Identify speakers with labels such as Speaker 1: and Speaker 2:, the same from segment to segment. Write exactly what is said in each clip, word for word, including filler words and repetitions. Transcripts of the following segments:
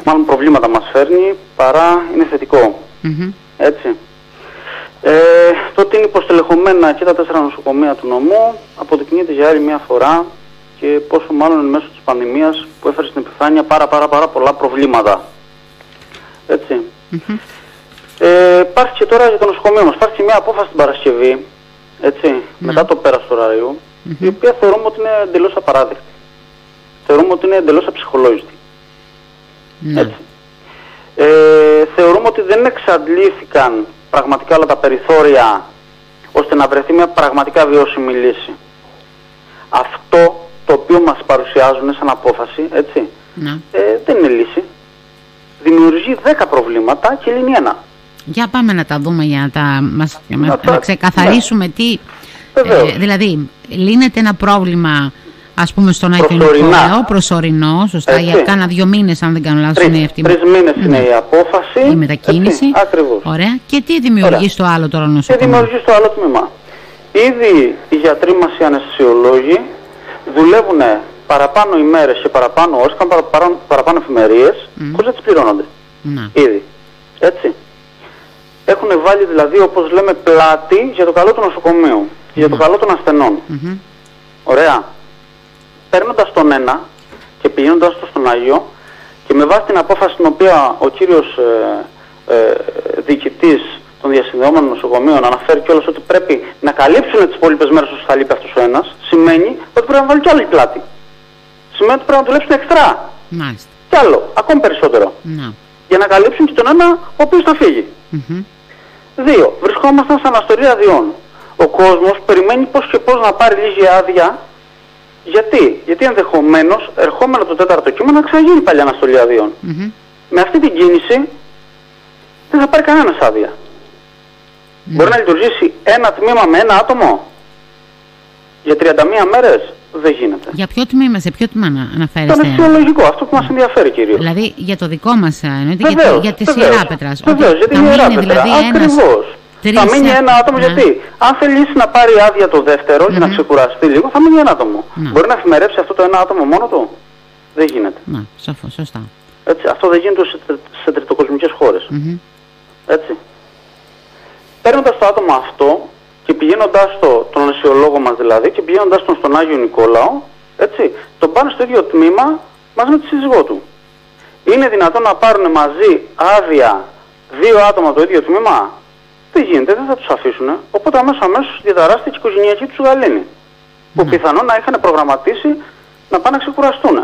Speaker 1: μάλλον προβλήματα μας φέρνει παρά είναι θετικό.
Speaker 2: Mm-hmm.
Speaker 1: Έτσι. Ε, το ότι είναι υποστελεχωμένα και τα τέσσερα νοσοκομεία του νομού αποδεικνύεται για άλλη μια φορά, και πόσο μάλλον εν μέσω της πανδημίας που έφερε στην επιφάνεια πάρα πάρα πάρα πολλά προβλήματα. Έτσι.
Speaker 2: Mm-hmm.
Speaker 1: Ε, υπάρχει και τώρα για το νοσοκομείο μας, υπάρχει μια απόφαση την Παρασκευή, έτσι, mm-hmm. μετά το πέρας του ωραρίου, mm-hmm. η οποία θεωρούμε ότι είναι εντελώς απαράδεκτη. Θεωρούμε ότι είναι εντελώς αψυχολόγητη.
Speaker 2: Mm-hmm.
Speaker 1: Έτσι. Ε, θεωρούμε ότι δεν εξαντλήθηκαν πραγματικά όλα τα περιθώρια ώστε να βρεθεί μια πραγματικά βιώσιμη λύση. Αυτό το οποίο μας παρουσιάζουν σαν απόφαση, έτσι,
Speaker 2: ναι.
Speaker 1: ε, δεν είναι λύση. Δημιουργεί δέκα προβλήματα και λύνει ένα.
Speaker 2: Για πάμε να τα δούμε για να, τα, μας,
Speaker 1: να,
Speaker 2: να,
Speaker 1: τα,
Speaker 2: να ξεκαθαρίσουμε ναι. τι... Ε, δηλαδή, λύνεται ένα πρόβλημα, ας πούμε, στον Άγιο Νικόλαο, προσωρινό, σωστά, έτσι. Για κάνα δύο μήνες, αν δεν κάνω λάθος, είναι αυτή.
Speaker 1: Τρεις μήνες ναι. είναι η απόφαση.
Speaker 2: Η μετακίνηση.
Speaker 1: Έτσι, ακριβώς.
Speaker 2: Ωραία. Και τι δημιουργεί Ωραία. στο άλλο τώρα νοσοκομείο?
Speaker 1: Τι δημιουργεί στο άλλο τμήμα? Ήδη οι γιατροί μας, οι αναισθησιολόγοι, δουλεύουν παραπάνω ημέρες και παραπάνω ώρες, κάνουν παραπάνω, παραπάνω εφημερίες, mm. χωρίς να τις πληρώνονται. Mm. Ήδη. Έτσι. Έχουν βάλει δηλαδή, όπως λέμε, πλάτη για το καλό του νοσοκομείου και mm. για το καλό των ασθενών. Mm-hmm. Ωραία. Παίρνοντας τον ένα και πηγαίνοντας το στον Άγιο, και με βάση την απόφαση την οποία ο κύριος ε, ε, διοικητής των διασυνδεόμενων νοσοκομείων αναφέρει κιόλας ότι πρέπει να καλύψουν τις υπόλοιπες μέρες όσο θα λείπει αυτός ο ένας, σημαίνει ότι πρέπει να βάλει κι άλλη πλάτη. Σημαίνει ότι πρέπει να δουλέψουν εξτρά.
Speaker 2: Μάλιστα.
Speaker 1: Κι άλλο, ακόμη περισσότερο.
Speaker 2: Να.
Speaker 1: Για να καλύψουν και τον ένα ο οποίος θα φύγει.
Speaker 2: Mm-hmm.
Speaker 1: Δύο, βρισκόμασταν σε αναστολή αδειών. Ο κόσμος περιμένει πώς και πώς να πάρει λίγη άδεια. Γιατί, Γιατί ενδεχομένως ερχόμενο το τέταρτο κύμα να ξαναγίνει πάλι αναστολή αδειών. Mm-hmm. Με αυτή την κίνηση δεν θα πάρει κανένας άδεια. Mm. Μπορεί να λειτουργήσει ένα τμήμα με ένα άτομο για τριάντα μία μέρες. Δεν γίνεται.
Speaker 2: Για ποιο τμήμα, σε ποιο τμήμα αναφέρεστε?
Speaker 1: Το αναισθησιολογικό, αυτό που μας ενδιαφέρει κυρίως.
Speaker 2: Δηλαδή για το δικό μας εννοείται,
Speaker 1: βεβαίως,
Speaker 2: για, για τη
Speaker 1: βεβαίως,
Speaker 2: Ιεράπετρας.
Speaker 1: Βεβαίως, για την Ιεράπετρα.
Speaker 2: Δηλαδή
Speaker 1: ακριβώς.
Speaker 2: Ένας,
Speaker 1: θα μείνει ένα άτομο,
Speaker 2: ναι.
Speaker 1: γιατί αν θελήσει να πάρει άδεια το δεύτερο mm-hmm. για να ξεκουραστεί λίγο, θα μείνει ένα άτομο.
Speaker 2: Ναι.
Speaker 1: Μπορεί να εφημερέψει αυτό το ένα άτομο μόνο του? Δεν γίνεται.
Speaker 2: Ναι, σοφό, σωστά.
Speaker 1: Έτσι, αυτό δεν γίνεται σε, σε τριτοκοσμικές χώρες. Mm-hmm. Έτσι. Παίρνοντας το άτομο αυτό και πηγαίνοντας το, τον αναισθησιολόγο μας δηλαδή, και πηγαίνοντας τον στον Άγιο Νικόλαο, έτσι, τον πάνε στο ίδιο τμήμα μαζί με τη σύζυγό του. Είναι δυνατόν να πάρουν μαζί άδεια δύο άτομα από το ίδιο τμήμα? Δεν γίνεται, δεν θα τους αφήσουν. Οπότε αμέσως αμέσως διαταράσσεται και η οικογενειακή τους γαλήνη. Που
Speaker 2: ναι.
Speaker 1: πιθανόν να είχαν προγραμματίσει να πάνε να ξεκουραστούν.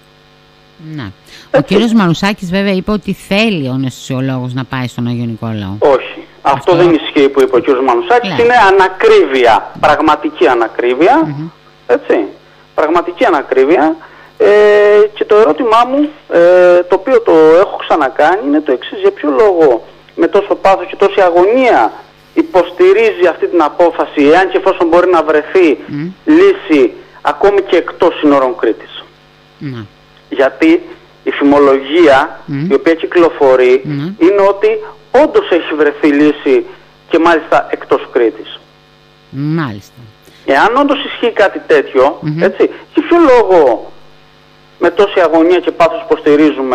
Speaker 2: Ναι. Ο κύριος Μαρουσάκης βέβαια είπε ότι θέλει ο αναισθησιολόγος να πάει στον Άγιο Νικόλαο.
Speaker 1: Όχι. Αυτό, Αυτό δεν ισχύει που είπε ο κύριος Μαρουσάκης.
Speaker 2: Ναι.
Speaker 1: Είναι ανακρίβεια. Πραγματική ανακρίβεια. Mm-hmm. Έτσι. Πραγματική ανακρίβεια. Ε, και το ερώτημά μου, ε, το οποίο το έχω ξανακάνει, είναι το εξής: για ποιο λόγο με τόσο πάθος και τόση αγωνία υποστηρίζει αυτή την απόφαση, εάν και εφόσον μπορεί να βρεθεί mm. λύση ακόμη και εκτός συνόρων Κρήτης?
Speaker 2: Mm.
Speaker 1: Γιατί η φημολογία mm. η οποία κυκλοφορεί mm. είναι ότι όντως έχει βρεθεί λύση και μάλιστα εκτός Κρήτης.
Speaker 2: Μάλιστα.
Speaker 1: Εάν όντως ισχύει κάτι τέτοιο,
Speaker 2: mm-hmm.
Speaker 1: έτσι, για ποιο λόγο με τόση αγωνία και πάθος υποστηρίζουμε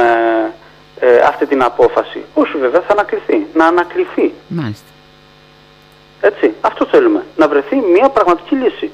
Speaker 1: ε, αυτή την απόφαση? Όχι βέβαια, θα ανακριθεί. Να ανακριθεί.
Speaker 2: Μάλιστα.
Speaker 1: Έτσι, αυτό θέλουμε. Να βρεθεί μια πραγματική λύση.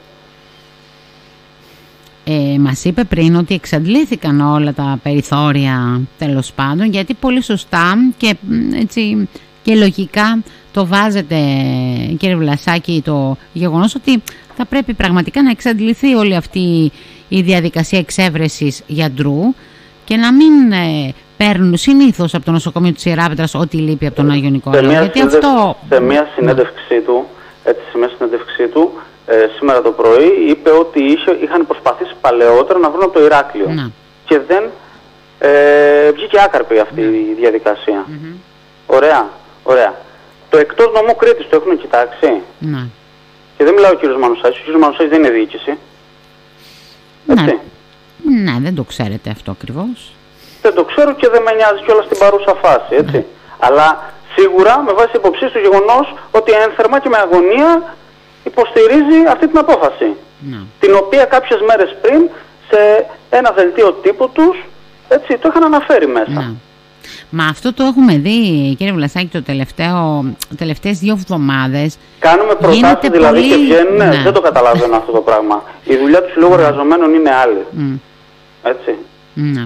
Speaker 2: Ε, μας είπε πριν ότι εξαντλήθηκαν όλα τα περιθώρια, τέλος πάντων, γιατί πολύ σωστά και, έτσι, και λογικά το βάζετε, κύριε Βλασάκη, το γεγονός ότι θα πρέπει πραγματικά να εξαντληθεί όλη αυτή η διαδικασία εξέβρεσης γιατρού και να μην ε, παίρνουν συνήθως από το νοσοκομείο της Ιεράπετρας ό,τι λείπει από τον Άγιο Νικόλαο. Γιατί
Speaker 1: συνδευ...
Speaker 2: αυτό...
Speaker 1: Σε μια συνέντευξή ναι. του, έτσι, σε μια συνέντευξή του ε, σήμερα το πρωί είπε ότι είχε, είχαν προσπαθήσει παλαιότερα να βρουν από το Ηράκλειο ναι. και δεν ε, βγήκε άκαρπη αυτή ναι. η διαδικασία. Mm-hmm. Ωραία, ωραία. Το εκτός νομού Κρήτης το έχουν κοιτάξει?
Speaker 2: Ναι.
Speaker 1: Και δεν μιλάω ο κύριος Μανουσάκης, ο κύριος Μανουσάκης δεν είναι διοίκηση.
Speaker 2: Ναι. ναι, δεν το ξέρετε αυτό ακριβώς.
Speaker 1: Δεν το ξέρω και δεν με νοιάζει κιόλας στην παρούσα φάση, έτσι. Ναι. Αλλά σίγουρα με βάση υποψίες του γεγονός ότι ένθερμα και με αγωνία υποστηρίζει αυτή την απόφαση. Ναι. Την οποία κάποιες μέρες πριν σε ένα δελτίο τύπου τους, έτσι, το είχαν αναφέρει μέσα. Ναι.
Speaker 2: Μα αυτό το έχουμε δει, κύριε Βλασάκη, το τελευταίο, τελευταίες δύο εβδομάδες.
Speaker 1: Κάνουμε προτάσεις δηλαδή πολύ... και βγαίνουν, ναι. Δεν το καταλαβαίνω αυτό το πράγμα. Η δουλειά του Συλλόγου Εργαζομένων είναι άλλη. Mm. Έτσι.
Speaker 2: Ναι.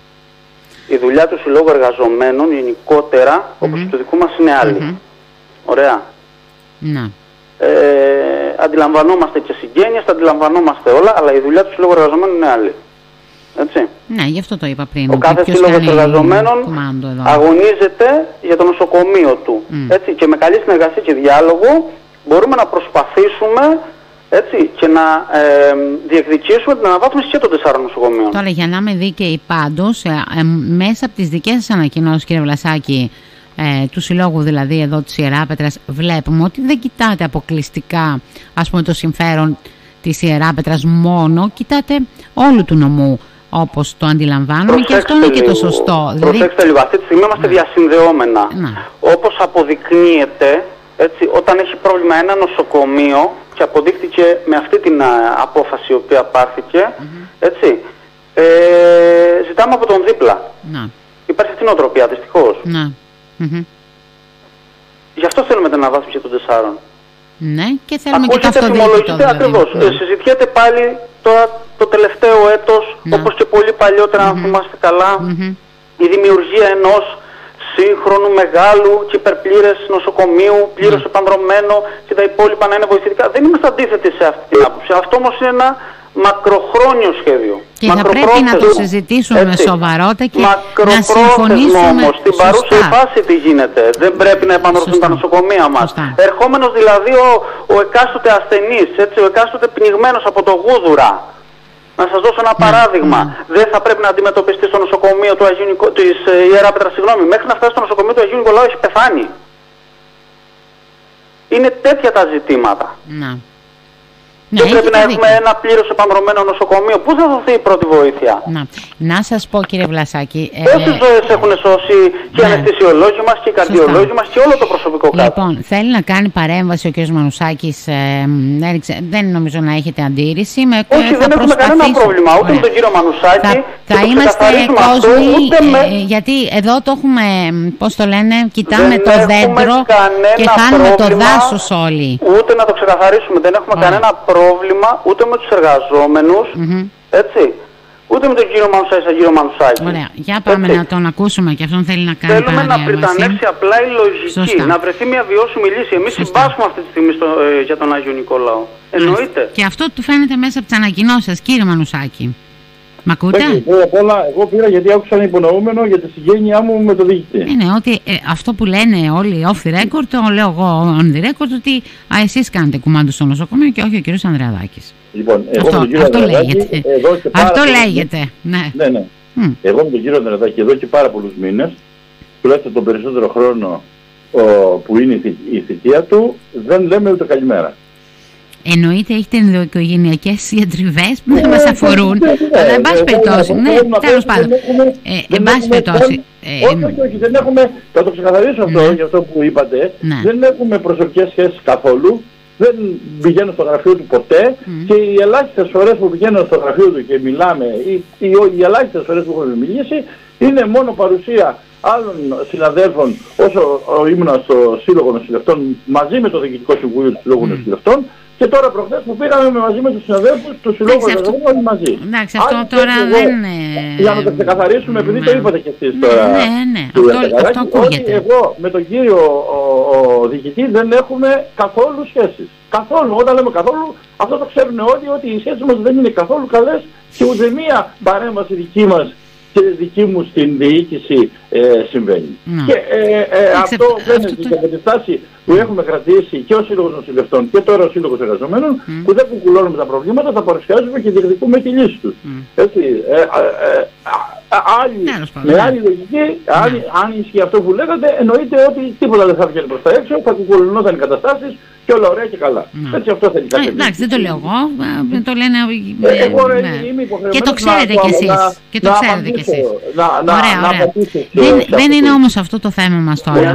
Speaker 1: Η δουλειά του Συλλόγου Εργαζομένων γενικότερα, mm-hmm. όπως του δικού μας, είναι άλλη. Mm-hmm. Ωραία.
Speaker 2: Ναι.
Speaker 1: Ε, αντιλαμβανόμαστε και συγγένειες, τα αντιλαμβανόμαστε όλα, αλλά η δουλειά του Συλλόγου Εργαζομένων είναι άλλη. Έτσι.
Speaker 2: Ναι, γι' αυτό το είπα πριν.
Speaker 1: Ο κάθε Σύλλογος Εργαζομένων αγωνίζεται για το νοσοκομείο του. Mm. Έτσι, και με καλή συνεργασία και διάλογο μπορούμε να προσπαθήσουμε, έτσι, και να ε, διεκδικήσουμε την αναβάθμιση και των τεσσάρων νοσοκομείων.
Speaker 2: Τώρα, για να είμαι δίκαιη, πάντως, ε, ε, μέσα από τις δικές σας ανακοινώσεις, κύριε Βλασάκη, ε, του Συλλόγου δηλαδή εδώ της Ιεράπετρας, βλέπουμε ότι δεν κοιτάτε αποκλειστικά, ας πούμε, το συμφέρον της Ιεράπετρας μόνο, κοιτάτε όλου του νομού, όπως το αντιλαμβάνομαι. Προσέξτε και αυτό είναι λίγο, και το σωστό.
Speaker 1: Προσέξτε δηλαδή... λίγο, αυτή τη στιγμή είμαστε διασυνδεόμενα. Όπως αποδεικνύεται, έτσι, όταν έχει πρόβλημα ένα νοσοκομείο, και αποδείχτηκε με αυτή την α, απόφαση η οποία πάρθηκε, mm-hmm. έτσι, ε, ζητάμε από τον δίπλα. Να. Υπάρχει αυτή η νοοτροπία, δυστυχώς.
Speaker 2: Να. Mm-hmm.
Speaker 1: Γι' αυτό θέλουμε την αναβάθμιση των τεσσάρων.
Speaker 2: Ναι, και θέλουμε
Speaker 1: Ακούγεται,
Speaker 2: και το αυτοδίκητο.
Speaker 1: Δηλαδή. Ακριβώς. Ναι. Ε, συζητιέται πάλι τώρα το τελευταίο έτος, ναι. όπως και πολύ παλιότερα, mm-hmm. αν θυμάστε καλά, mm-hmm. η δημιουργία ενός σύγχρονου, μεγάλου και υπερπλήρες νοσοκομείου, πλήρως mm. επανδρωμένο, και τα υπόλοιπα να είναι βοηθητικά. Δεν είμαστε αντίθετοι σε αυτή την άποψη. Αυτό όμως είναι ένα μακροχρόνιο σχέδιο.
Speaker 2: Και θα πρέπει να το συζητήσουμε έτσι. με σοβαρότητα και να συμφωνήσουμε.
Speaker 1: Όμως, στην παρούσα φάση τι γίνεται. Δεν πρέπει να επανδρωθούν τα νοσοκομεία μας. Σωστά. Ερχόμενος δηλαδή ο, ο εκάστοτε ασθενής, έτσι, ο εκάστοτε πνιγμένος από το γούδουρα. Να σας δώσω ένα παράδειγμα. Ναι, ναι. Δεν θα πρέπει να αντιμετωπιστεί στο νοσοκομείο του Αγίου Νικο... της Ιεράπετρας, συγγνώμη, μέχρι να φτάσει στο νοσοκομείο του Αγίου Νικολάου έχει πεθάνει. Είναι τέτοια τα ζητήματα.
Speaker 2: Ναι.
Speaker 1: Δεν ναι, πρέπει να έχουμε δίκιο. ένα πλήρως επανδρωμένο νοσοκομείο. Πού θα δοθεί η πρώτη βοήθεια?
Speaker 2: Να, να σας πω, κύριε Βλασάκη.
Speaker 1: Πόσες ε, ζωές έχουν σώσει και οι ναι. αναισθησιολόγοι μας και οι καρδιολόγοι μας και όλο το προσωπικό κάτω?
Speaker 2: Λοιπόν, θέλει να κάνει παρέμβαση ο κύριος Μανουσάκης. Ε, δεν νομίζω να έχετε αντίρρηση. Με,
Speaker 1: Όχι, δεν έχουμε κανένα πρόβλημα. Ούτε Ωραία. με τον κύριο Μανουσάκη.
Speaker 2: Θα, θα
Speaker 1: το
Speaker 2: είμαστε κόσμοι.
Speaker 1: Αυτό, με...
Speaker 2: ε, γιατί εδώ το έχουμε, πώς το λένε, κοιτάμε το δέντρο και χάνουμε το δάσος όλοι.
Speaker 1: Ούτε να το ξεκαθαρίσουμε. Δεν έχουμε κανένα πρόβλημα. πρόβλημα ούτε με τους εργαζόμενους, mm-hmm. έτσι, ούτε με τον κύριο Μανουσάκη σαν κύριο Μανουσάκη.
Speaker 2: Ωραία, για πάμε έτσι. να τον ακούσουμε και αυτόν θέλει να κάνει
Speaker 1: Θέλουμε να πριτανεύσει απλά η λογική, Σωστά. να βρεθεί μια βιώσιμη λύση. Εμείς συμπάσχουμε αυτή τη στιγμή στο, ε, για τον Άγιο Νικολάο. Εννοείται.
Speaker 2: Και αυτό του φαίνεται μέσα από τις ανακοινώσεις σας, κύριε Μανουσάκη. Μ' ακούτε?
Speaker 3: Πρώτα απ' όλα, εγώ πήρα γιατί άκουσα ένα υπονοούμενο για τη συγγένειά μου με το διοικητή.
Speaker 2: Είναι ότι ε, αυτό που λένε όλοι off the record, το λέω εγώ on the record, ότι α, εσείς κάνετε κουμάντο στο νοσοκομείο και όχι ο κύριος Ανδρεαδάκης.
Speaker 3: Λοιπόν, εγώ
Speaker 2: αυτό,
Speaker 3: με τον κύριο
Speaker 2: αυτό
Speaker 3: Ανδρεαδάκη,
Speaker 2: λέγεται.
Speaker 3: Εδώ και πάρα
Speaker 2: αυτό
Speaker 3: πολλούς...
Speaker 2: λέγεται, ναι.
Speaker 3: ναι, ναι. Mm. Εγώ με τον κύριο Ανδρεαδάκη εδώ και πάρα πολλούς μήνες, τουλάχιστον τον περισσότερο χρόνο ο, που είναι η θητεία του, δεν λέμε ούτε καλημέρα.
Speaker 2: Εννοείται έχετε ενδοοικογενειακές διατριβές που δεν μας αφορούν, αλλά εν πάση περιπτώσει, ναι, τέλος πάντων, εν πάση περιπτώσει.
Speaker 3: Όχι, όχι, όχι, δεν έχουμε, θα το ξεκαθαρίσω αυτό, για αυτό που είπατε, δεν έχουμε προσωπικές σχέσεις καθόλου, δεν πηγαίνω στο γραφείο του ποτέ και οι ελάχιστες φορές που πηγαίνω στο γραφείο του και μιλάμε, οι ελάχιστες φορές που έχουμε μιλήσει, είναι μόνο παρουσία άλλων συναδέλφων όσο ήμουν στο Σύλλογο Νοσηλευτών μαζί με το Διοικητικό Συμβούλιο του Συλλόγου Νοσηλευτών. Και τώρα προχθές που πήγαμε μαζί με τους συναδέλφους του Συλλόγου Εργαζομένων όλοι μαζί.
Speaker 2: Εντάξει, αυτό Ά, τώρα εγώ, δεν είναι...
Speaker 3: Για να το ξεκαθαρίσουμε, επειδή ναι. το είπατε και εσείς τώρα.
Speaker 2: Ναι, ναι, αυτό, αυτό ακούγεται.
Speaker 3: Ότι εγώ με τον κύριο ο, ο διοικητή δεν έχουμε καθόλου σχέσεις. Καθόλου. Όταν λέμε καθόλου, αυτό το ξέρουν όλοι, ότι οι σχέσεις μας δεν είναι καθόλου καλές και ούτε μία παρέμβαση δική μας και δική μου στην διοίκηση ε, συμβαίνει. Mm. Και ε, ε, αυτό φαίνεται και από τη στάση που έχουμε κρατήσει και ο Σύλλογος Νοσηλευτών και τώρα ο Σύλλογος Εργαζομένων, mm. που δεν κουκουλώνουμε τα προβλήματα, τα παρουσιάζουμε και διεκδικούμε τη λύση τους. Mm. Έτσι, ε, ε, ε, άλλη, με άλλη λογική, αν, αν ισχύει αυτό που λέγατε, εννοείται ότι τίποτα δεν θα βγαίνει προς τα έξω, θα κουκουλωνόταν οι καταστάσεις και όλα ωραία και καλά.
Speaker 2: Mm.
Speaker 3: Έτσι αυτό θέλει κάτι.
Speaker 2: Εντάξει, δεν το λέω εγώ, το λένε...
Speaker 3: Ε, εγώ ρε, είμαι υποχρεωμένος
Speaker 2: και το ξέρετε κι εσείς. Και το ξέρετε κι εσείς. Ωραία, ωραία. Δεν είναι όμως αυτό το θέμα μας τώρα.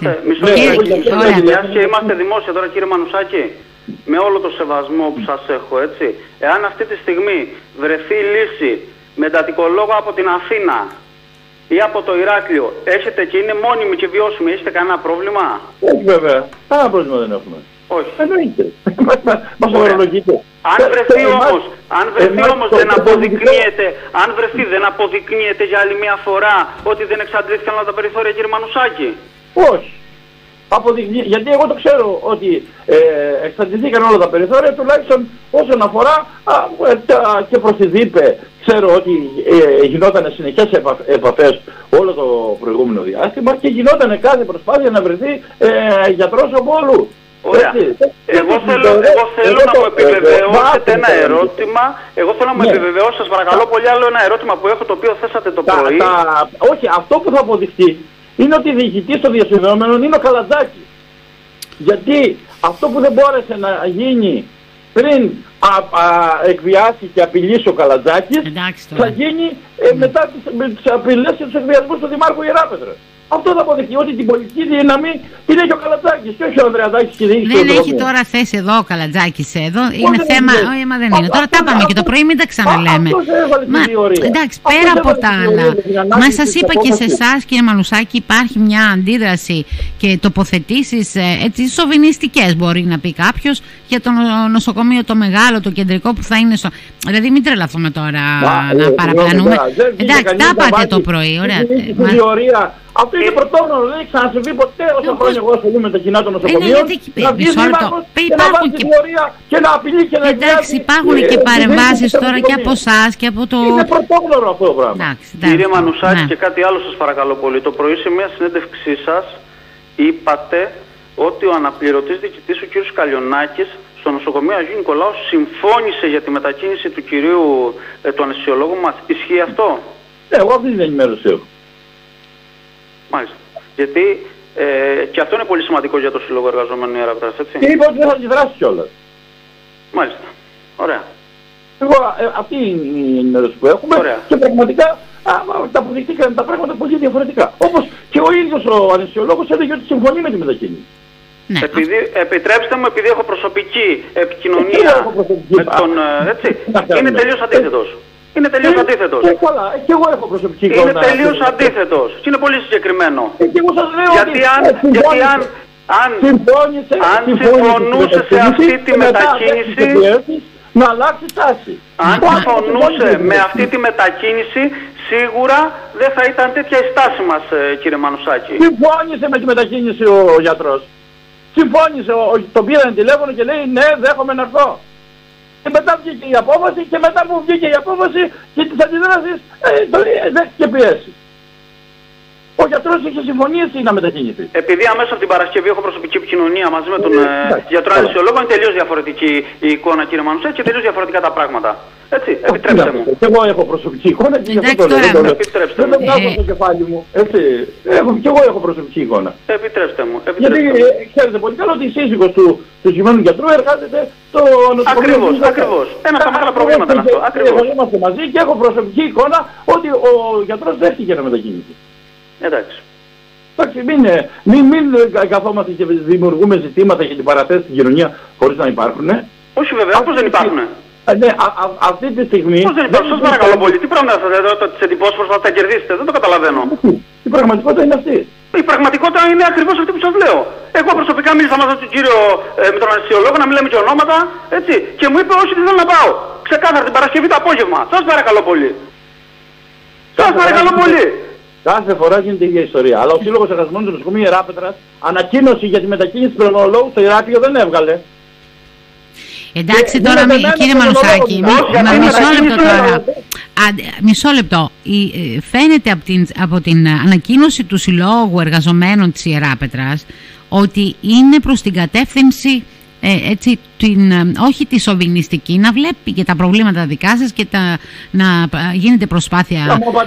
Speaker 1: Μιας και είμαστε δημόσια τώρα, κύριε Μανουσάκη, με όλο το σεβασμό που σας έχω, έτσι, εάν αυτή τη στιγμή βρεθεί λύση με εντατικολόγο από την Αθήνα ή από το Ηράκλειο έχετε και είναι μόνιμοι και βιώσιμοι, έχετε κανένα πρόβλημα?
Speaker 3: Όχι βέβαια, κανένα πρόβλημα δεν έχουμε.
Speaker 1: Όχι.
Speaker 3: Εννοείται. Μας ορολογείται.
Speaker 1: Αν βρεθεί όμως, αν βρεθεί όμως δεν αποδεικνύεται, αν βρεθεί δεν αποδεικνύεται για άλλη μια φορά ότι δεν εξαντλήθηκαν όλα τα περιθώρια, κύριε Μανουσάκη?
Speaker 3: Όχι. Αποδεικνύει, γιατί εγώ το ξέρω ότι ε, εξαντληθήκαν όλα τα περιθώρια, τουλάχιστον όσον αφορά α, τα, και προς τη ΔΥΠΕ. Ξέρω ότι ε, γινόταν συνεχές επα, επαφές όλο το προηγούμενο διάστημα και γινόταν κάθε προσπάθεια να βρεθεί ε, γιατρός από όλου.
Speaker 1: Ωραία. Εγώ θέλω, εγώ θέλω να μου επιβεβαιώσετε ένα ερώτημα. Εγώ θέλω να μου επιβεβαιώσετε, σας παρακαλώ πολύ, άλλο ένα ερώτημα που έχω, το οποίο θέσατε το πρωί.
Speaker 3: Όχι, αυτό που θα αποδειχτεί είναι ότι διοικητής των διασυνδεόμενων είναι ο Καλατζάκης. Γιατί αυτό που δεν μπόρεσε να γίνει πριν α, α, εκβιάσει και απειλήσει ο Καλατζάκης, θα γίνει ε, μετά τις, με τις απειλές και τους εκβιασμούς του Δημάρχου Ιεράπετρας. Αυτό θα αποδειχθεί, ότι την πολιτική δύναμη την έχει ο Καλατζάκης και όχι ο Ανδρεαδάκης και η
Speaker 2: Δεν έχει τώρα θέση εδώ ο Καλατζάκης εδώ. Είναι θέμα. Όχι, μα δεν είναι. Τώρα τα είπαμε και το πρωί, μην τα ξαναλέμε. Μα, εντάξει, πέρα από τα άλλα. Μα σας είπα και σε εσάς, κύριε Μανουσάκη, υπάρχει μια αντίδραση και τοποθετήσεις έτσι σοβινιστικές, μπορεί να πει κάποιος, για το νοσοκομείο το μεγάλο, το κεντρικό που θα είναι. Στο... Δηλαδή, μην τρελαθούμε τώρα να παραπλανούμε. Εντάξει, τα είπατε το πρωί. Ωραία.
Speaker 3: Αυτό είναι πρωτόγνωρο, δεν έχει ξανασυμβεί ποτέ όσο χρόνια εγώ ασχολούμαι με τα κοινά των νοσοκομείων. Να βγει δήμαρχος και να βάζει τη θεωρία και να απειλεί και να εκβιάζει.
Speaker 2: Εντάξει, υπάρχουν και παρεμβάσεις τώρα και από εσάς και από το...
Speaker 3: Είναι πρωτόγνωρο αυτό το πράγμα.
Speaker 1: Κύριε Μανουσάκη, και κάτι άλλο σας παρακαλώ πολύ. Το πρωί σε μια συνέντευξή σας είπατε ότι ο αναπληρωτής διοικητής ο κ. Καλιονάκης στο νοσοκομείο Αγίου Νικολάου συμφώνησε για τη μετακίνηση του κυρίου ε, του αναισθησιολόγου μας. Ισχύει αυτό?
Speaker 3: Ναι, εγώ αυτή την ενημέρωση έχω.
Speaker 1: Μάλιστα. Γιατί ε, και αυτό είναι πολύ σημαντικό για το Σύλλογο Εργαζομένων Ιεράπετρας, έτσι.
Speaker 3: Και είπα ότι δεν θα αντιδράσει κιόλας.
Speaker 1: Μάλιστα. Ωραία.
Speaker 3: Εγώ ε, αυτή είναι η ενημέρωση που έχουμε. Ωραία. Και πραγματικά α, τα αποδειχτήκαν τα πράγματα πολύ διαφορετικά. Όπως και ο ίδιος ο αναισθησιολόγος έλεγε ότι συμφωνεί με τη μετακίνηση.
Speaker 1: Ναι. Επειδή, επιτρέψτε μου, επειδή έχω προσωπική επικοινωνία προσωπική, με τον... έτσι, είναι τελείως αντίθετος. Είναι τελείως
Speaker 3: και,
Speaker 1: αντίθετος.
Speaker 3: Και καλά, και εγώ έχω προσωπική εικόνα.
Speaker 1: Είναι τελείως αντίθετος. Και είναι πολύ συγκεκριμένο.
Speaker 3: Ε, και εγώ σας λέω
Speaker 1: γιατί
Speaker 3: ότι
Speaker 1: αν, γιατί αν, αν,
Speaker 3: συμφώνησε,
Speaker 1: αν συμφωνούσε σε αυτή τη μετακίνηση,
Speaker 3: να αλλάξει τάση.
Speaker 1: Αν συμφωνούσε με αυτή τη μετακίνηση, σίγουρα δεν θα ήταν τέτοια η στάση μας, κύριε Μανουσάκη.
Speaker 3: Συμφώνησε με τη μετακίνηση ο γιατρός. Συμφώνησε, τον πήραν τηλέφωνο και λέει ναι, δέχομαι να έρθω. Και μετά βγήκε η απόφαση και μετά που βγήκε η απόφαση και τις αντιδράσεις ε, δέχτηκε πιέσει. Ο γιατρός είχε συμφωνήσει να μετακινηθεί.
Speaker 1: Επειδή αμέσως από την Παρασκευή έχω προσωπική επικοινωνία μαζί με τον ε, γιατρό αναισθησιολόγο, είναι τελείως διαφορετική η εικόνα, κύριε Μανουσάκη, και τελείως διαφορετικά τα πράγματα. Έτσι, επιτρέψτε μου.
Speaker 3: Και εγώ έχω προσωπική εικόνα και γι' αυτό το λέω.
Speaker 1: Επιτρέψτε μου.
Speaker 3: Δεν βγάζω στο κεφάλι μου. Έτσι, και εγώ έχω προσωπική εικόνα.
Speaker 1: Επιτρέψτε μου.
Speaker 3: Γιατί ξέρετε πολύ καλά ότι η σύζυγος του συγκεκριμένου γιατρού εργάζεται στο νοσοκομείο.
Speaker 1: Ακριβώς, ακριβώς. Ένα από τα μεγάλα προβλήματα είναι αυτό. Ακριβώς.
Speaker 3: Είμαστε μαζί και έχω προσωπική εικόνα ότι ο γιατρός δέχτηκε να μετακινηθεί.
Speaker 1: Εντάξει.
Speaker 3: Εντάξει, μην, μην, μην καθόμαστε και δημιουργούμε ζητήματα και την παραθέσει στην κοινωνία χωρίς να υπάρχουν.
Speaker 1: Όχι βέβαια, πώς δεν υπάρχουν.
Speaker 3: Ναι, α, α, αυτή τη στιγμή...
Speaker 1: Πώς δεν υπάρχουν, σας παρακαλώ πολύ. Τι πράγμα θα δείτε, τις εντυπώσεις πώς θα τα κερδίσετε, δεν το καταλαβαίνω.
Speaker 3: Η πραγματικότητα είναι αυτή.
Speaker 1: Η πραγματικότητα είναι ακριβώς αυτή που σας λέω. Εγώ προσωπικά μίλησα μαζί του κύριο ε, με τον αναισθησιολόγο, να μην λέμε και ονόματα, έτσι, και μου είπε όχι, δεν θέλω να πάω. Ξεκάθαρα την Παρασκευή το απόγευμα. Σας παρακαλώ πολύ. Σας παρακαλώ πολύ.
Speaker 3: Κάθε φορά γίνεται η ίδια ιστορία. Αλλά ο Σύλλογος Εργαζομένων του Νοσοκομείου Ιεράπετρας ανακοίνωση για τη μετακίνηση του πνευμονολόγου στο Ηράκλειο δεν έβγαλε.
Speaker 2: Εντάξει ε, τώρα, μη, κύριε Μανουσάκη, μισό λεπτό τώρα. Μισό λεπτό. Φαίνεται από την, από την ανακοίνωση του Συλλόγου Εργαζομένων της Ιεράπετρας ότι είναι προς την κατεύθυνση ε, έτσι, την, όχι τη σοβινιστική, να βλέπει και τα προβλήματα δικά σας και τα, να γίνεται προσπάθεια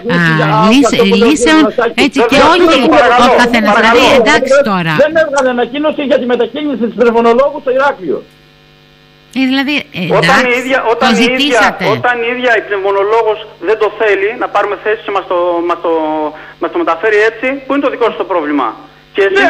Speaker 2: λύσεων, έτσι, και όχι ο καθένας. Δηλαδή, εντάξει τώρα.
Speaker 3: Δεν έβγαλε ανακοίνωση για τη μετακίνηση της πνευμονολόγου στο Ηράκλειο.
Speaker 2: Ε, δηλαδή, ε,
Speaker 1: όταν,
Speaker 2: εντάξει,
Speaker 1: η ίδια, όταν, η ίδια, όταν η ίδια η πνευμονολόγος δεν το θέλει να πάρουμε θέση και μας το, μας το, μας το μεταφέρει έτσι, πού είναι το δικό σας το πρόβλημα? Και εσείς,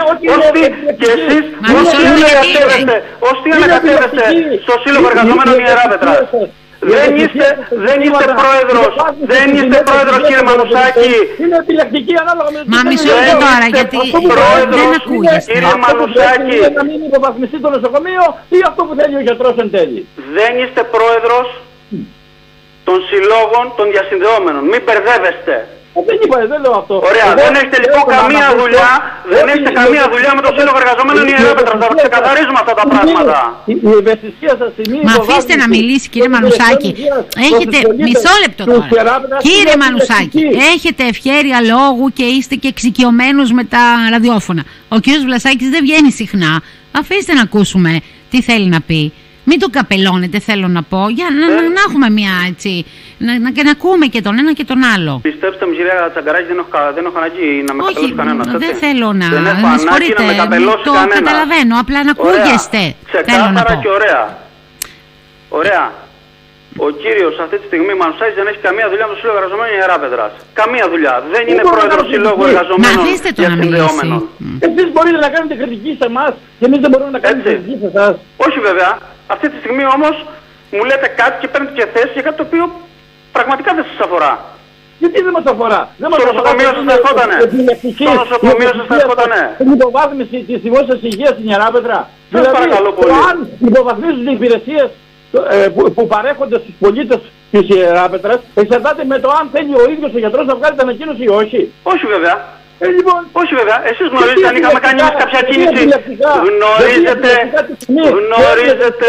Speaker 1: ως τι ανακατεύεστε στο Σύλλογο Εργαζομένων Ιεράπετρας. Δεν είστε, δεν είστε πρόεδρος, δεν είστε πρόεδρος κύριε Μανουσάκη.
Speaker 3: Είναι επιλεκτική ανάλογα με...
Speaker 2: Μα μισό λεπτό τώρα, γιατί δεν ακούγεστε.
Speaker 1: Κύριε Μανουσάκη,
Speaker 3: να μην υποβαθμιστεί το νοσοκομείο ή αυτό που θέλει ο γιατρός εν τέλει.
Speaker 1: Δεν είστε πρόεδρος των συλλόγων των διασυνδεόμενων. Μην μπερδεύεστε.
Speaker 3: Δεν είπα, δεν λέω αυτό.
Speaker 1: Ωραία, εγώ δεν έχετε λοιπόν καμία δουλειά, δεν έχετε καμία δουλειά με το Σύλλογο Εργαζομένων Ιεράπετρας. Θα ξεκαθαρίζουμε αυτά τα πράγματα.
Speaker 3: Η ευαισθησία σας σημαίνει...
Speaker 2: Μα αφήστε να μιλήσει κύριε Μανουσάκη. Έχετε, μισό λεπτό τώρα. Κύριε Μανουσάκη, έχετε ευχέρεια λόγου και είστε και εξοικειωμένους με τα ραδιόφωνα. Ο κύριος Βλασάκης δεν βγαίνει συχνά. Αφήστε να ακούσουμε τι θέλει να πει. Μην το καπελώνετε, θέλω να πω, για να, να, να έχουμε μια έτσι, να, να, να ακούμε και τον ένα και τον άλλο.
Speaker 1: Πιστέψτε μου, κυρία Τσαγκαράκη, δεν έχω, δεν έχω ανάγκη να με καπελώσει κανένας.
Speaker 2: Όχι, δεν θέλω να,
Speaker 1: δεν έχω
Speaker 2: με
Speaker 1: συγχωρείτε, να με καπελώσει
Speaker 2: το
Speaker 1: κανένας.
Speaker 2: Καταλαβαίνω, απλά να ακούγεστε.
Speaker 1: Ξεκάθαρα και ωραία. Ωραία. Ο κύριος αυτή τη στιγμή Μανουσάκης δεν έχει καμία δουλειά με το Σύλλογο Εργαζομένων Ιεράπετρας. Καμία δουλειά. Δεν είναι πρόεδρος Συλλόγου Εργαζομένων Διασυνδεόμενων.
Speaker 3: Εσείς μπορείτε να κάνετε κριτική σε εμάς και εμείς δεν μπορούμε να κάνουμε κριτική σε εσάς.
Speaker 1: Όχι βέβαια. Αυτή τη στιγμή όμως μου λέτε κάτι και παίρνετε και θέση για κάτι το οποίο πραγματικά δεν σας αφορά.
Speaker 3: Γιατί δεν μας αφορά.
Speaker 1: Στο νοσοκομείο σας θα ερχότανε. Στο νοσοκομείο σας θα ερχότανε.
Speaker 3: Την υποβάθμιση της δημόσιας υγείας στην Ιεράπετρα.
Speaker 1: Σας παρακαλώ πολύ.
Speaker 3: Αν υποβαθμίζουν οι υπηρεσίες που, που παρέχονται στους πολίτες της Ιεράπετρας, εξαρτάται με το αν θέλει ο ίδιος ο γιατρός να βγάλει την ανακοίνωση ή όχι.
Speaker 1: Όχι βέβαια.
Speaker 3: Ε, λοιπόν,
Speaker 1: όχι βέβαια. Εσείς γνωρίζετε αν είχαμε κάνει εμείς κάποια κίνηση. Γνωρίζετε. Γνωρίζετε.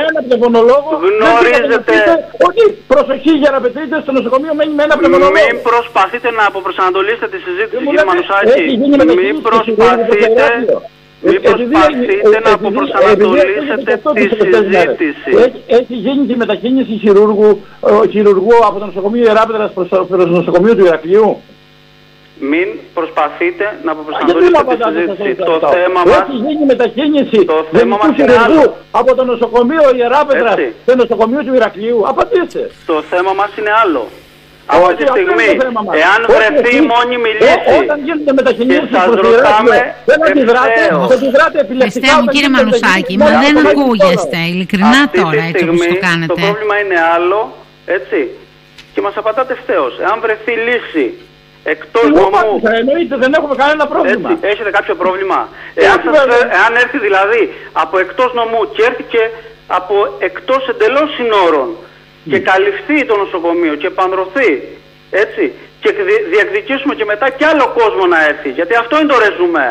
Speaker 1: Γνωρίζετε.
Speaker 3: Όχι, προσοχή για να πετρείτε στο νοσοκομείο μένει με ένα πνευμονολόγο.
Speaker 1: Μην προσπαθείτε να αποπροσανατολίσετε τη συζήτηση κύριε Μανουσάκη. Μην προσπαθείτε. Μην προσπαθείτε να αποπροσανατολίσετε τη συζήτηση.
Speaker 3: Έχει γίνει τη μετακίνηση χειρουργού από το νοσοκομείο Ιεράπετρας προς το νοσοκομείο του Ηρακλείου.
Speaker 1: Μην προσπαθείτε να αποπροσανατολίσετε τη συζήτηση. Το θέμα μας...
Speaker 3: Έχει γίνει μετακίνηση
Speaker 1: το θέμα μας είναι άλλο.
Speaker 3: Από το νοσοκομείο Ιεράπετρας στο νοσοκομείο του Ηρακλείου. Απαντήστε.
Speaker 1: Το θέμα μας είναι άλλο. Αυτή τη στιγμή, εάν βρεθεί η μόνιμη λύση και σας ρωτάμε ευθέως.
Speaker 2: Πεστε μου κύριε Μανουσάκη, μα δεν ακούγεστε, ειλικρινά τώρα έτσι όπως το κάνετε.
Speaker 1: Το πρόβλημα είναι άλλο, έτσι, και μας απαντάτε ευθέως. Εάν βρεθεί λύση εκτός νομού...
Speaker 3: Εννοείται, δεν έχουμε κανένα πρόβλημα.
Speaker 1: Έτσι, έχετε κάποιο πρόβλημα. Εάν, σας, εάν έρθει δηλαδή από εκτός νομού και έρθει και από εκτός εντελώς συνόρων και καλυφθεί το νοσοκομείο και επανδρωθεί, έτσι, και διεκδικήσουμε και μετά κι άλλο κόσμο να έρθει, γιατί αυτό είναι το ρεζουμέ.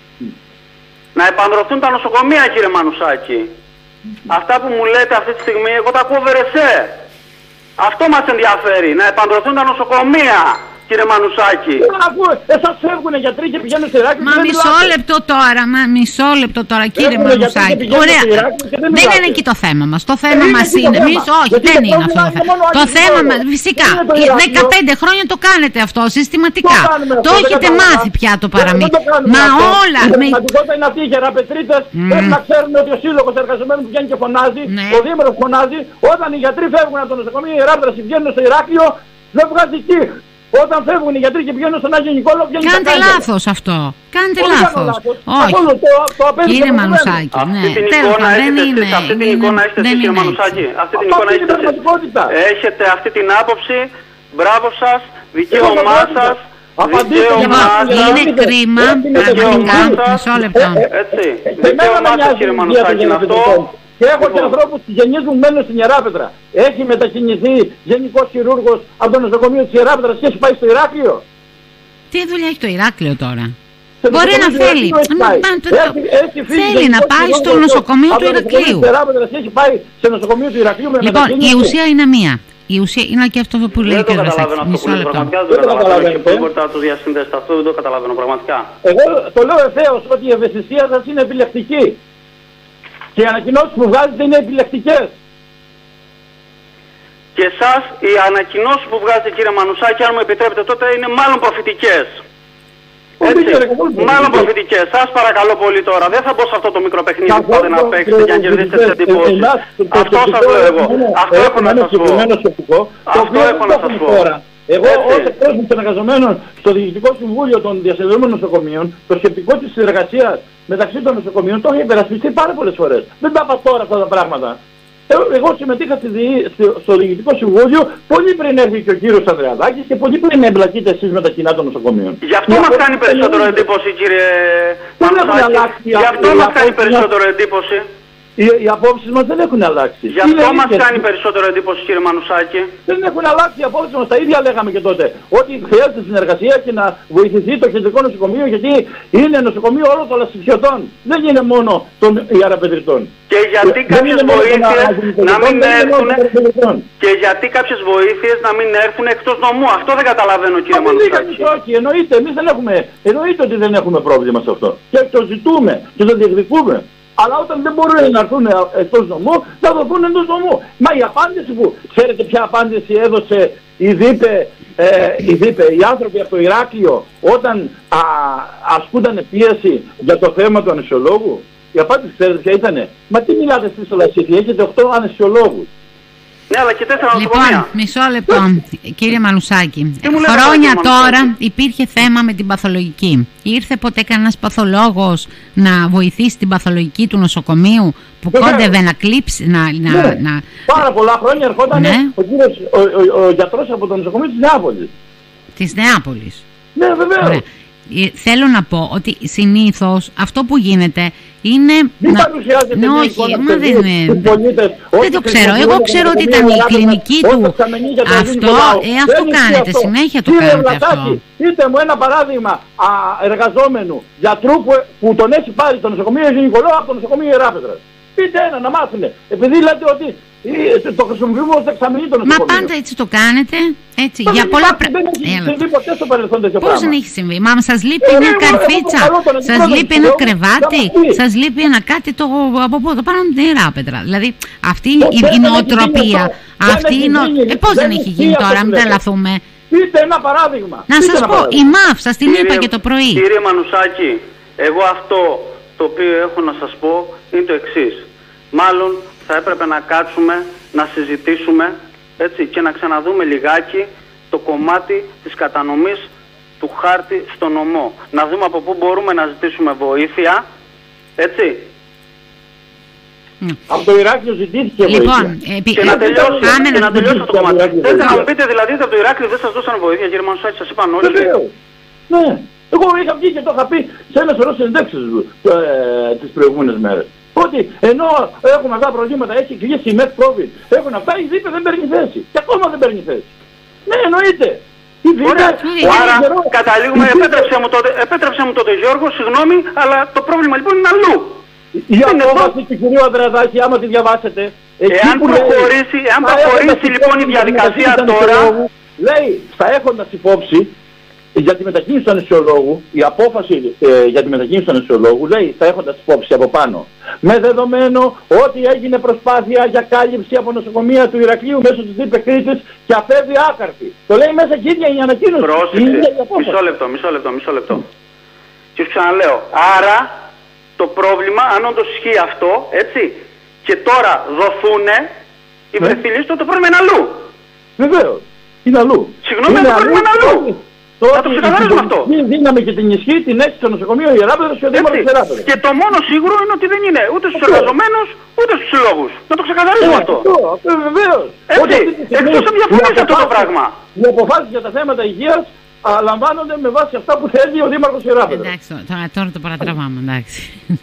Speaker 1: Να επανδρωθούν τα νοσοκομεία κύριε Μανουσάκη. Αυτά που μου λέτε αυτή τη στιγμή εγώ τα ακούω βερεσέ. Αυτό μας ενδιαφέρει, να επανδρωθούν τα νοσοκομεία. Κύριε Μανουσάκη.
Speaker 3: Εσάς φεύγουν γιατροί και πηγαίνουν στη Ηράκλειο.
Speaker 2: Μα μισό λεπτό τώρα, μα μισό λεπτό τώρα κύριε Μανουσάκη. Ωραία. Δεν είναι εκεί το θέμα μας. Το θέμα μας είναι. Όχι, δεν είναι αυτό το θέμα. Το θέμα μας, φυσικά. δεκαπέντε χρόνια το κάνετε αυτό συστηματικά. Το έχετε μάθει πια το παραμύθι. Μα όλα.
Speaker 3: Η πραγματικότητα είναι αυτή οι γεραπετρίτες πρέπει να ξέρουν ότι ο Σύλλογος Εργαζομένων βγαίνει και φωνάζει. Ο Δήμαρχος φωνάζει. Όταν οι γιατροί φεύγουν από το νοσοκομείο Ιεράπετρας και βγαίνουν στο Ηράκλειο, δεν βγάζει εκεί. Όταν φεύγουν οι γιατροί και πηγαίνουν στον Άγιο Νικόλαο, βγαίνουν.
Speaker 2: Κάντε λάθος αυτό. Κάντε λάθος. Όχι. Κύριε Μανουσάκη, ναι. Τέλος πάντων, δεν είναι.
Speaker 1: Αυτή την εικόνα έχετε εσείς κύριε Μανουσάκη. Αυτή την εικόνα έχετε εσείς. Έχετε αυτή την άποψη. Μπράβο σας. Δικαίωμά σας.
Speaker 2: Είναι κρίμα. Μισό λεπτό.
Speaker 1: Έτσι. Δικαίωμά σας κύριε Μανουσάκη είναι αυτό.
Speaker 3: Και έχω και ανθρώπους της γενιής μου μένουν στην Ιεράπετρα. Έχει μετακινηθεί γενικός χειρούργος από το νοσοκομείο της Ιεράπετρας και έχει πάει στο Ηράκλειο.
Speaker 2: Τι δουλειά έχει το Ηράκλειο τώρα? Μπορεί να θέλει. Θέλει να πάει στο νοσοκομείο του Ηρακλείου. Λοιπόν, η ουσία είναι μία. Η ουσία είναι και αυτό που λέει ο κ. Βλασάκης. Μισό λεπτό.
Speaker 1: Πραγματικά δεν το καταλαβαίνω. Πώς μπορείτε να το διασυνδέσετε αυτό, δεν το καταλαβαίνω πραγματικά.
Speaker 3: Εγώ το λέω ευθέως ότι η ευαισθησία σας είναι επιλεκτική. Και οι ανακοινώσεις που βγάζετε είναι επιλεκτικές.
Speaker 1: Και εσάς οι ανακοινώσεις που βγάζετε κύριε Μανουσάκη, αν μου επιτρέπετε τότε, είναι μάλλον προφητικές. Έτσι, μάλλον προφητικές. Σας παρακαλώ πολύ τώρα. Δεν θα μπω σε αυτό το μικρό παιχνίδι που πάτε να παίξετε και να κερδίσετε τις εντυπώσεις. Αυτό σας λέω εγώ. Αυτό έχω να σας πω. Αυτό έχω να σας πω.
Speaker 3: Εγώ ως εκπρόσωπος των εργαζομένων στο Διοικητικό Συμβούλιο των Διασυνδεόμενων Νοσοκομείων, το σκεπτικό της συνεργασίας μεταξύ των νοσοκομείων το έχει υπερασπιστεί πάρα πολλές φορές. Δεν τα είπα τώρα αυτά τα πράγματα. Εγώ συμμετείχα στη, στο, στο Διοικητικό Συμβούλιο πολύ πριν έρθει και ο κύριος Ανδρεαδάκης και πολύ πριν εμπλακείτε εσείς με τα κοινά των νοσοκομείων.
Speaker 1: Γι' αυτό μας κάνει περισσότερο εντύπωση, κύριε Μανουσάκη. Γι' αυτό μας κάνει περισσότερο εντύπωση.
Speaker 3: Οι, οι απόψεις μας δεν έχουν αλλάξει.
Speaker 1: Γι' αυτό μας κάνει περισσότερο εντύπωση, κύριε Μανουσάκη.
Speaker 3: Δεν έχουν αλλάξει οι απόψεις μας. Τα ίδια λέγαμε και τότε. Ότι χρειάζεται συνεργασία και να βοηθηθεί το κεντρικό νοσοκομείο, γιατί είναι νοσοκομείο όλων των λασιφιωτών. Δεν είναι μόνο των ιεραπετριτών.
Speaker 1: Και γιατί κάποιες βοήθειες να μην έρθουν. Και γιατί κάποιες βοήθειες να μην έρθουν εκτός νομού. Αυτό δεν καταλαβαίνω, κύριε Μανουσάκη.
Speaker 3: Όχι, εννοείται. Εμείς δεν έχουμε. Εννοείται ότι δεν έχουμε πρόβλημα σε αυτό. Και το ζητούμε και το διεκδικούμε. Αλλά όταν δεν μπορούν να έρθουν εκτός νομού, θα δοθούν εντός νομού. Μα η απάντηση που, ξέρετε ποια απάντηση έδωσε η ΔΥΠΕ, ε, η ΔΥΠΕ, οι άνθρωποι από το Ηράκλειο, όταν α, ασκούνταν πίεση για το θέμα του ανεσιολόγου? Η απάντηση ξέρετε ποια ήτανε? Μα τι μιλάτε εσείς στο Λασίθι, έχετε οκτώ ανεσιολόγους.
Speaker 1: Ναι, αλλά και τέσσερα
Speaker 2: λοιπόν,
Speaker 1: νοσοκομεία.
Speaker 2: Μισό λεπτό, κύριε Μανουσάκη. Χρόνια τώρα υπήρχε θέμα με την παθολογική. Ήρθε ποτέ κανένας παθολόγος να βοηθήσει την παθολογική του νοσοκομείου που
Speaker 3: Βεβαίως.
Speaker 2: κόντευε να κλείψει, να...
Speaker 3: Ναι.
Speaker 2: να, να...
Speaker 3: Πάρα πολλά χρόνια ερχόταν
Speaker 2: Ναι.
Speaker 3: ο, κύριος, ο, ο, ο γιατρός από το νοσοκομείο της Νεάπολης.
Speaker 2: της Νεάπολης.
Speaker 3: Ναι, βεβαίως.
Speaker 2: Ωραία. Ε, θέλω να πω ότι συνήθως αυτό που γίνεται είναι.
Speaker 3: Μην
Speaker 2: να...
Speaker 3: παρουσιάζετε
Speaker 2: ναι,
Speaker 3: μια
Speaker 2: όχι,
Speaker 3: εικόνα
Speaker 2: μα
Speaker 3: παιδί
Speaker 2: δεν είναι.
Speaker 3: στους πολίτες,
Speaker 2: Δεν
Speaker 3: ότι
Speaker 2: το ξέρω.
Speaker 3: χρησιμοποιούν
Speaker 2: Εγώ
Speaker 3: το
Speaker 2: ξέρω ότι
Speaker 3: νοσοκομείο
Speaker 2: ήταν η
Speaker 3: Ελλάδας
Speaker 2: κλινική
Speaker 3: ως
Speaker 2: του.
Speaker 3: εξαμενή για τον
Speaker 2: Αυτό,
Speaker 3: Νικολάου.
Speaker 2: ε, αυτό
Speaker 3: Δεν
Speaker 2: κάνετε.
Speaker 3: ισχύει
Speaker 2: Συνέχεια το
Speaker 3: Κύριε
Speaker 2: κάνετε
Speaker 3: Βλατάκη,
Speaker 2: αυτό.
Speaker 3: πείτε μου ένα παράδειγμα α, εργαζόμενου γιατρού που, που τον έχει πάρει το νοσοκομείο Αγίου Νικολάου από το νοσοκομείο Ιεράπετρας. Πείτε ένα να μάθουνε. Επειδή λέτε ότι ε, το χρησιμοποιούμε ως εξαμενή το
Speaker 2: Μα
Speaker 3: νοσοκομείο.
Speaker 2: πάντα έτσι το κάνετε. Έτσι,
Speaker 3: Μα
Speaker 2: για
Speaker 3: δεν
Speaker 2: πολλά
Speaker 3: υπάρχει,
Speaker 2: πράγματα.
Speaker 3: Δεν έχει συμβεί ποτέ στο παρελθόν τέτοιο
Speaker 2: Πώς
Speaker 3: πράγμα.
Speaker 2: δεν έχει συμβεί? Μα σας λείπει
Speaker 3: Ε,
Speaker 2: μια
Speaker 3: εγώ-
Speaker 2: καρφίτσα,
Speaker 3: εγώ παρακαλώ τον
Speaker 2: σας
Speaker 3: αντιπρόεδρο
Speaker 2: λείπει
Speaker 3: του
Speaker 2: ένα
Speaker 3: Θεού,
Speaker 2: κρεβάτι,
Speaker 3: να μας πει.
Speaker 2: σας λείπει ένα κάτι το, από πού, το πάνω από την Ιεράπετρα. Δηλαδή αυτή
Speaker 3: Ποτέ
Speaker 2: η, η
Speaker 3: δεν έχει
Speaker 2: νοοτροπία,
Speaker 3: γίνει αυτό. Δεν
Speaker 2: αυτή
Speaker 3: έχει
Speaker 2: η νο...
Speaker 3: γίνει.
Speaker 2: ε, πώς
Speaker 3: Δεν
Speaker 2: δεν έχει
Speaker 3: ισχύει
Speaker 2: γίνει
Speaker 3: αυτό
Speaker 2: τώρα,
Speaker 3: που
Speaker 2: μην
Speaker 3: λέτε.
Speaker 2: τρελαθούμε.
Speaker 3: Πείτε ένα παράδειγμα.
Speaker 2: Να
Speaker 3: Πείτε
Speaker 2: σας
Speaker 3: ένα
Speaker 2: πω,
Speaker 3: παράδειγμα.
Speaker 2: η ΜΑΦ, σας την είπα και το πρωί.
Speaker 1: Κύριε Μανουσάκη, εγώ αυτό το οποίο έχω να σας πω είναι το εξής. Μάλλον θα έπρεπε να κάτσουμε, να συζητήσουμε, έτσι, και να ξαναδούμε λιγάκι το κομμάτι της κατανομής του χάρτη στο νομό. Να δούμε από πού μπορούμε να ζητήσουμε βοήθεια, έτσι.
Speaker 3: Από το Ηράκλειο ζητήθηκε
Speaker 2: Λοιπόν,
Speaker 3: βοήθεια.
Speaker 2: επί...
Speaker 1: Και να τελειώσω,
Speaker 2: πάμε
Speaker 1: και
Speaker 2: να...
Speaker 1: να τελειώσω το κομμάτι.
Speaker 3: Ιράκλειο,
Speaker 1: Θέλετε να
Speaker 3: βέβαια.
Speaker 1: μου πείτε δηλαδή ότι από το Ηράκλειο δεν σας δώσαν βοήθεια, κύριε Μανουσάκη, σας είπαν όλοι.
Speaker 3: Βεβαίως. Ναι. Εγώ είχα βγει και το είχα πει σε ένα σωρό συνεντεύξεις ε, τις προηγούμενες μέρες. Ότι ενώ έχουμε αυτά τα προβλήματα, έχει κλείσει η Μετ-Πρόβιν, έχουν αυτά, η ΔΥΠΕ δεν παίρνει θέση. Και ακόμα δεν παίρνει θέση. Ναι, εννοείται. Η ΔΥΠΕ,
Speaker 1: Ωραία.
Speaker 3: ο
Speaker 1: Άρα
Speaker 3: καιρό,
Speaker 1: καταλήγουμε,
Speaker 3: η ΔΥΠΕ-
Speaker 1: επέτρεψε μου, τότε, επέτρεψε μου τότε Γιώργο, συγγνώμη, αλλά το πρόβλημα λοιπόν είναι αλλού.
Speaker 3: Η
Speaker 1: είναι
Speaker 3: απόφαση του κυρίου Ανδρεαδάκη, άμα τη διαβάσετε, εκεί
Speaker 1: Εάν
Speaker 3: που λέει,
Speaker 1: προχωρήσει, εάν
Speaker 3: θα
Speaker 1: προχωρήσει
Speaker 3: έχοντας
Speaker 1: λοιπόν η
Speaker 3: υπόψη
Speaker 1: διαδικασία
Speaker 3: για τη μετακίνηση
Speaker 1: τώρα-
Speaker 3: του ανεσιολόγου, λέει, θα έχοντας υπόψη για τη μετακίνηση του ανεσιολόγου, η απόφαση ε, για τη μετακίνηση του ανεσιολόγου λέει, θα έχοντας υπόψη από πάνω, με δεδομένο ότι έγινε προσπάθεια για κάλυψη από νοσοκομεία του Ηρακλείου μέσω της ΔΥΠΕ Κρήτης και αφεύγει άκαρτη. Το λέει μέσα και η ίδια η ανακοίνωση. Η ίδια η
Speaker 1: Πρόσεξε,
Speaker 3: απόφαση.
Speaker 1: μισό λεπτό, μισό λεπτό, μισό λεπτό. Και σου ξαναλέω, άρα το πρόβλημα, αν όντως ισχύει αυτό, έτσι, και τώρα δοθούνε οι
Speaker 3: Ναι.
Speaker 1: βρεθιλίες, τότε το πρόβλημα είναι αλλού.
Speaker 3: Βεβαίως. Είναι αλλού.
Speaker 1: Συγγνώμη,
Speaker 3: Είναι
Speaker 1: αλλά το πρόβλημα είναι αλλού.
Speaker 3: Το
Speaker 1: Να το
Speaker 3: ότι
Speaker 1: ξεκαθαρίσουμε
Speaker 3: η
Speaker 1: αυτό.
Speaker 3: πολιτική δύναμη και την ισχύ την έχει στο νοσοκομείο Ιεράπετρας και ο Δήμαρχος
Speaker 1: Έτσι.
Speaker 3: Ιεράπετρας.
Speaker 1: Και το μόνο σίγουρο είναι ότι δεν είναι ούτε στους
Speaker 3: Αυτό.
Speaker 1: εργαζομένους, ούτε στους συλλόγους. Να το ξεκαθαρίσουμε
Speaker 3: Ε,
Speaker 1: αυτό.
Speaker 3: Αυτό, αυτό βεβαίως.
Speaker 1: Έτσι.
Speaker 3: Ότι αυτή τη στιγμή
Speaker 1: Εκτός αν διαφωνείς
Speaker 3: οι
Speaker 1: αυτό το
Speaker 3: αποφάσεις-
Speaker 1: πράγμα.
Speaker 3: Οι αποφάσεις για τα θέματα υγείας α, λαμβάνονται με βάση αυτά που θέλει ο Δήμαρχος Ιεράπετρας.
Speaker 2: Εντάξει, τώρα, τώρα το παρατραβάμε, εντάξει.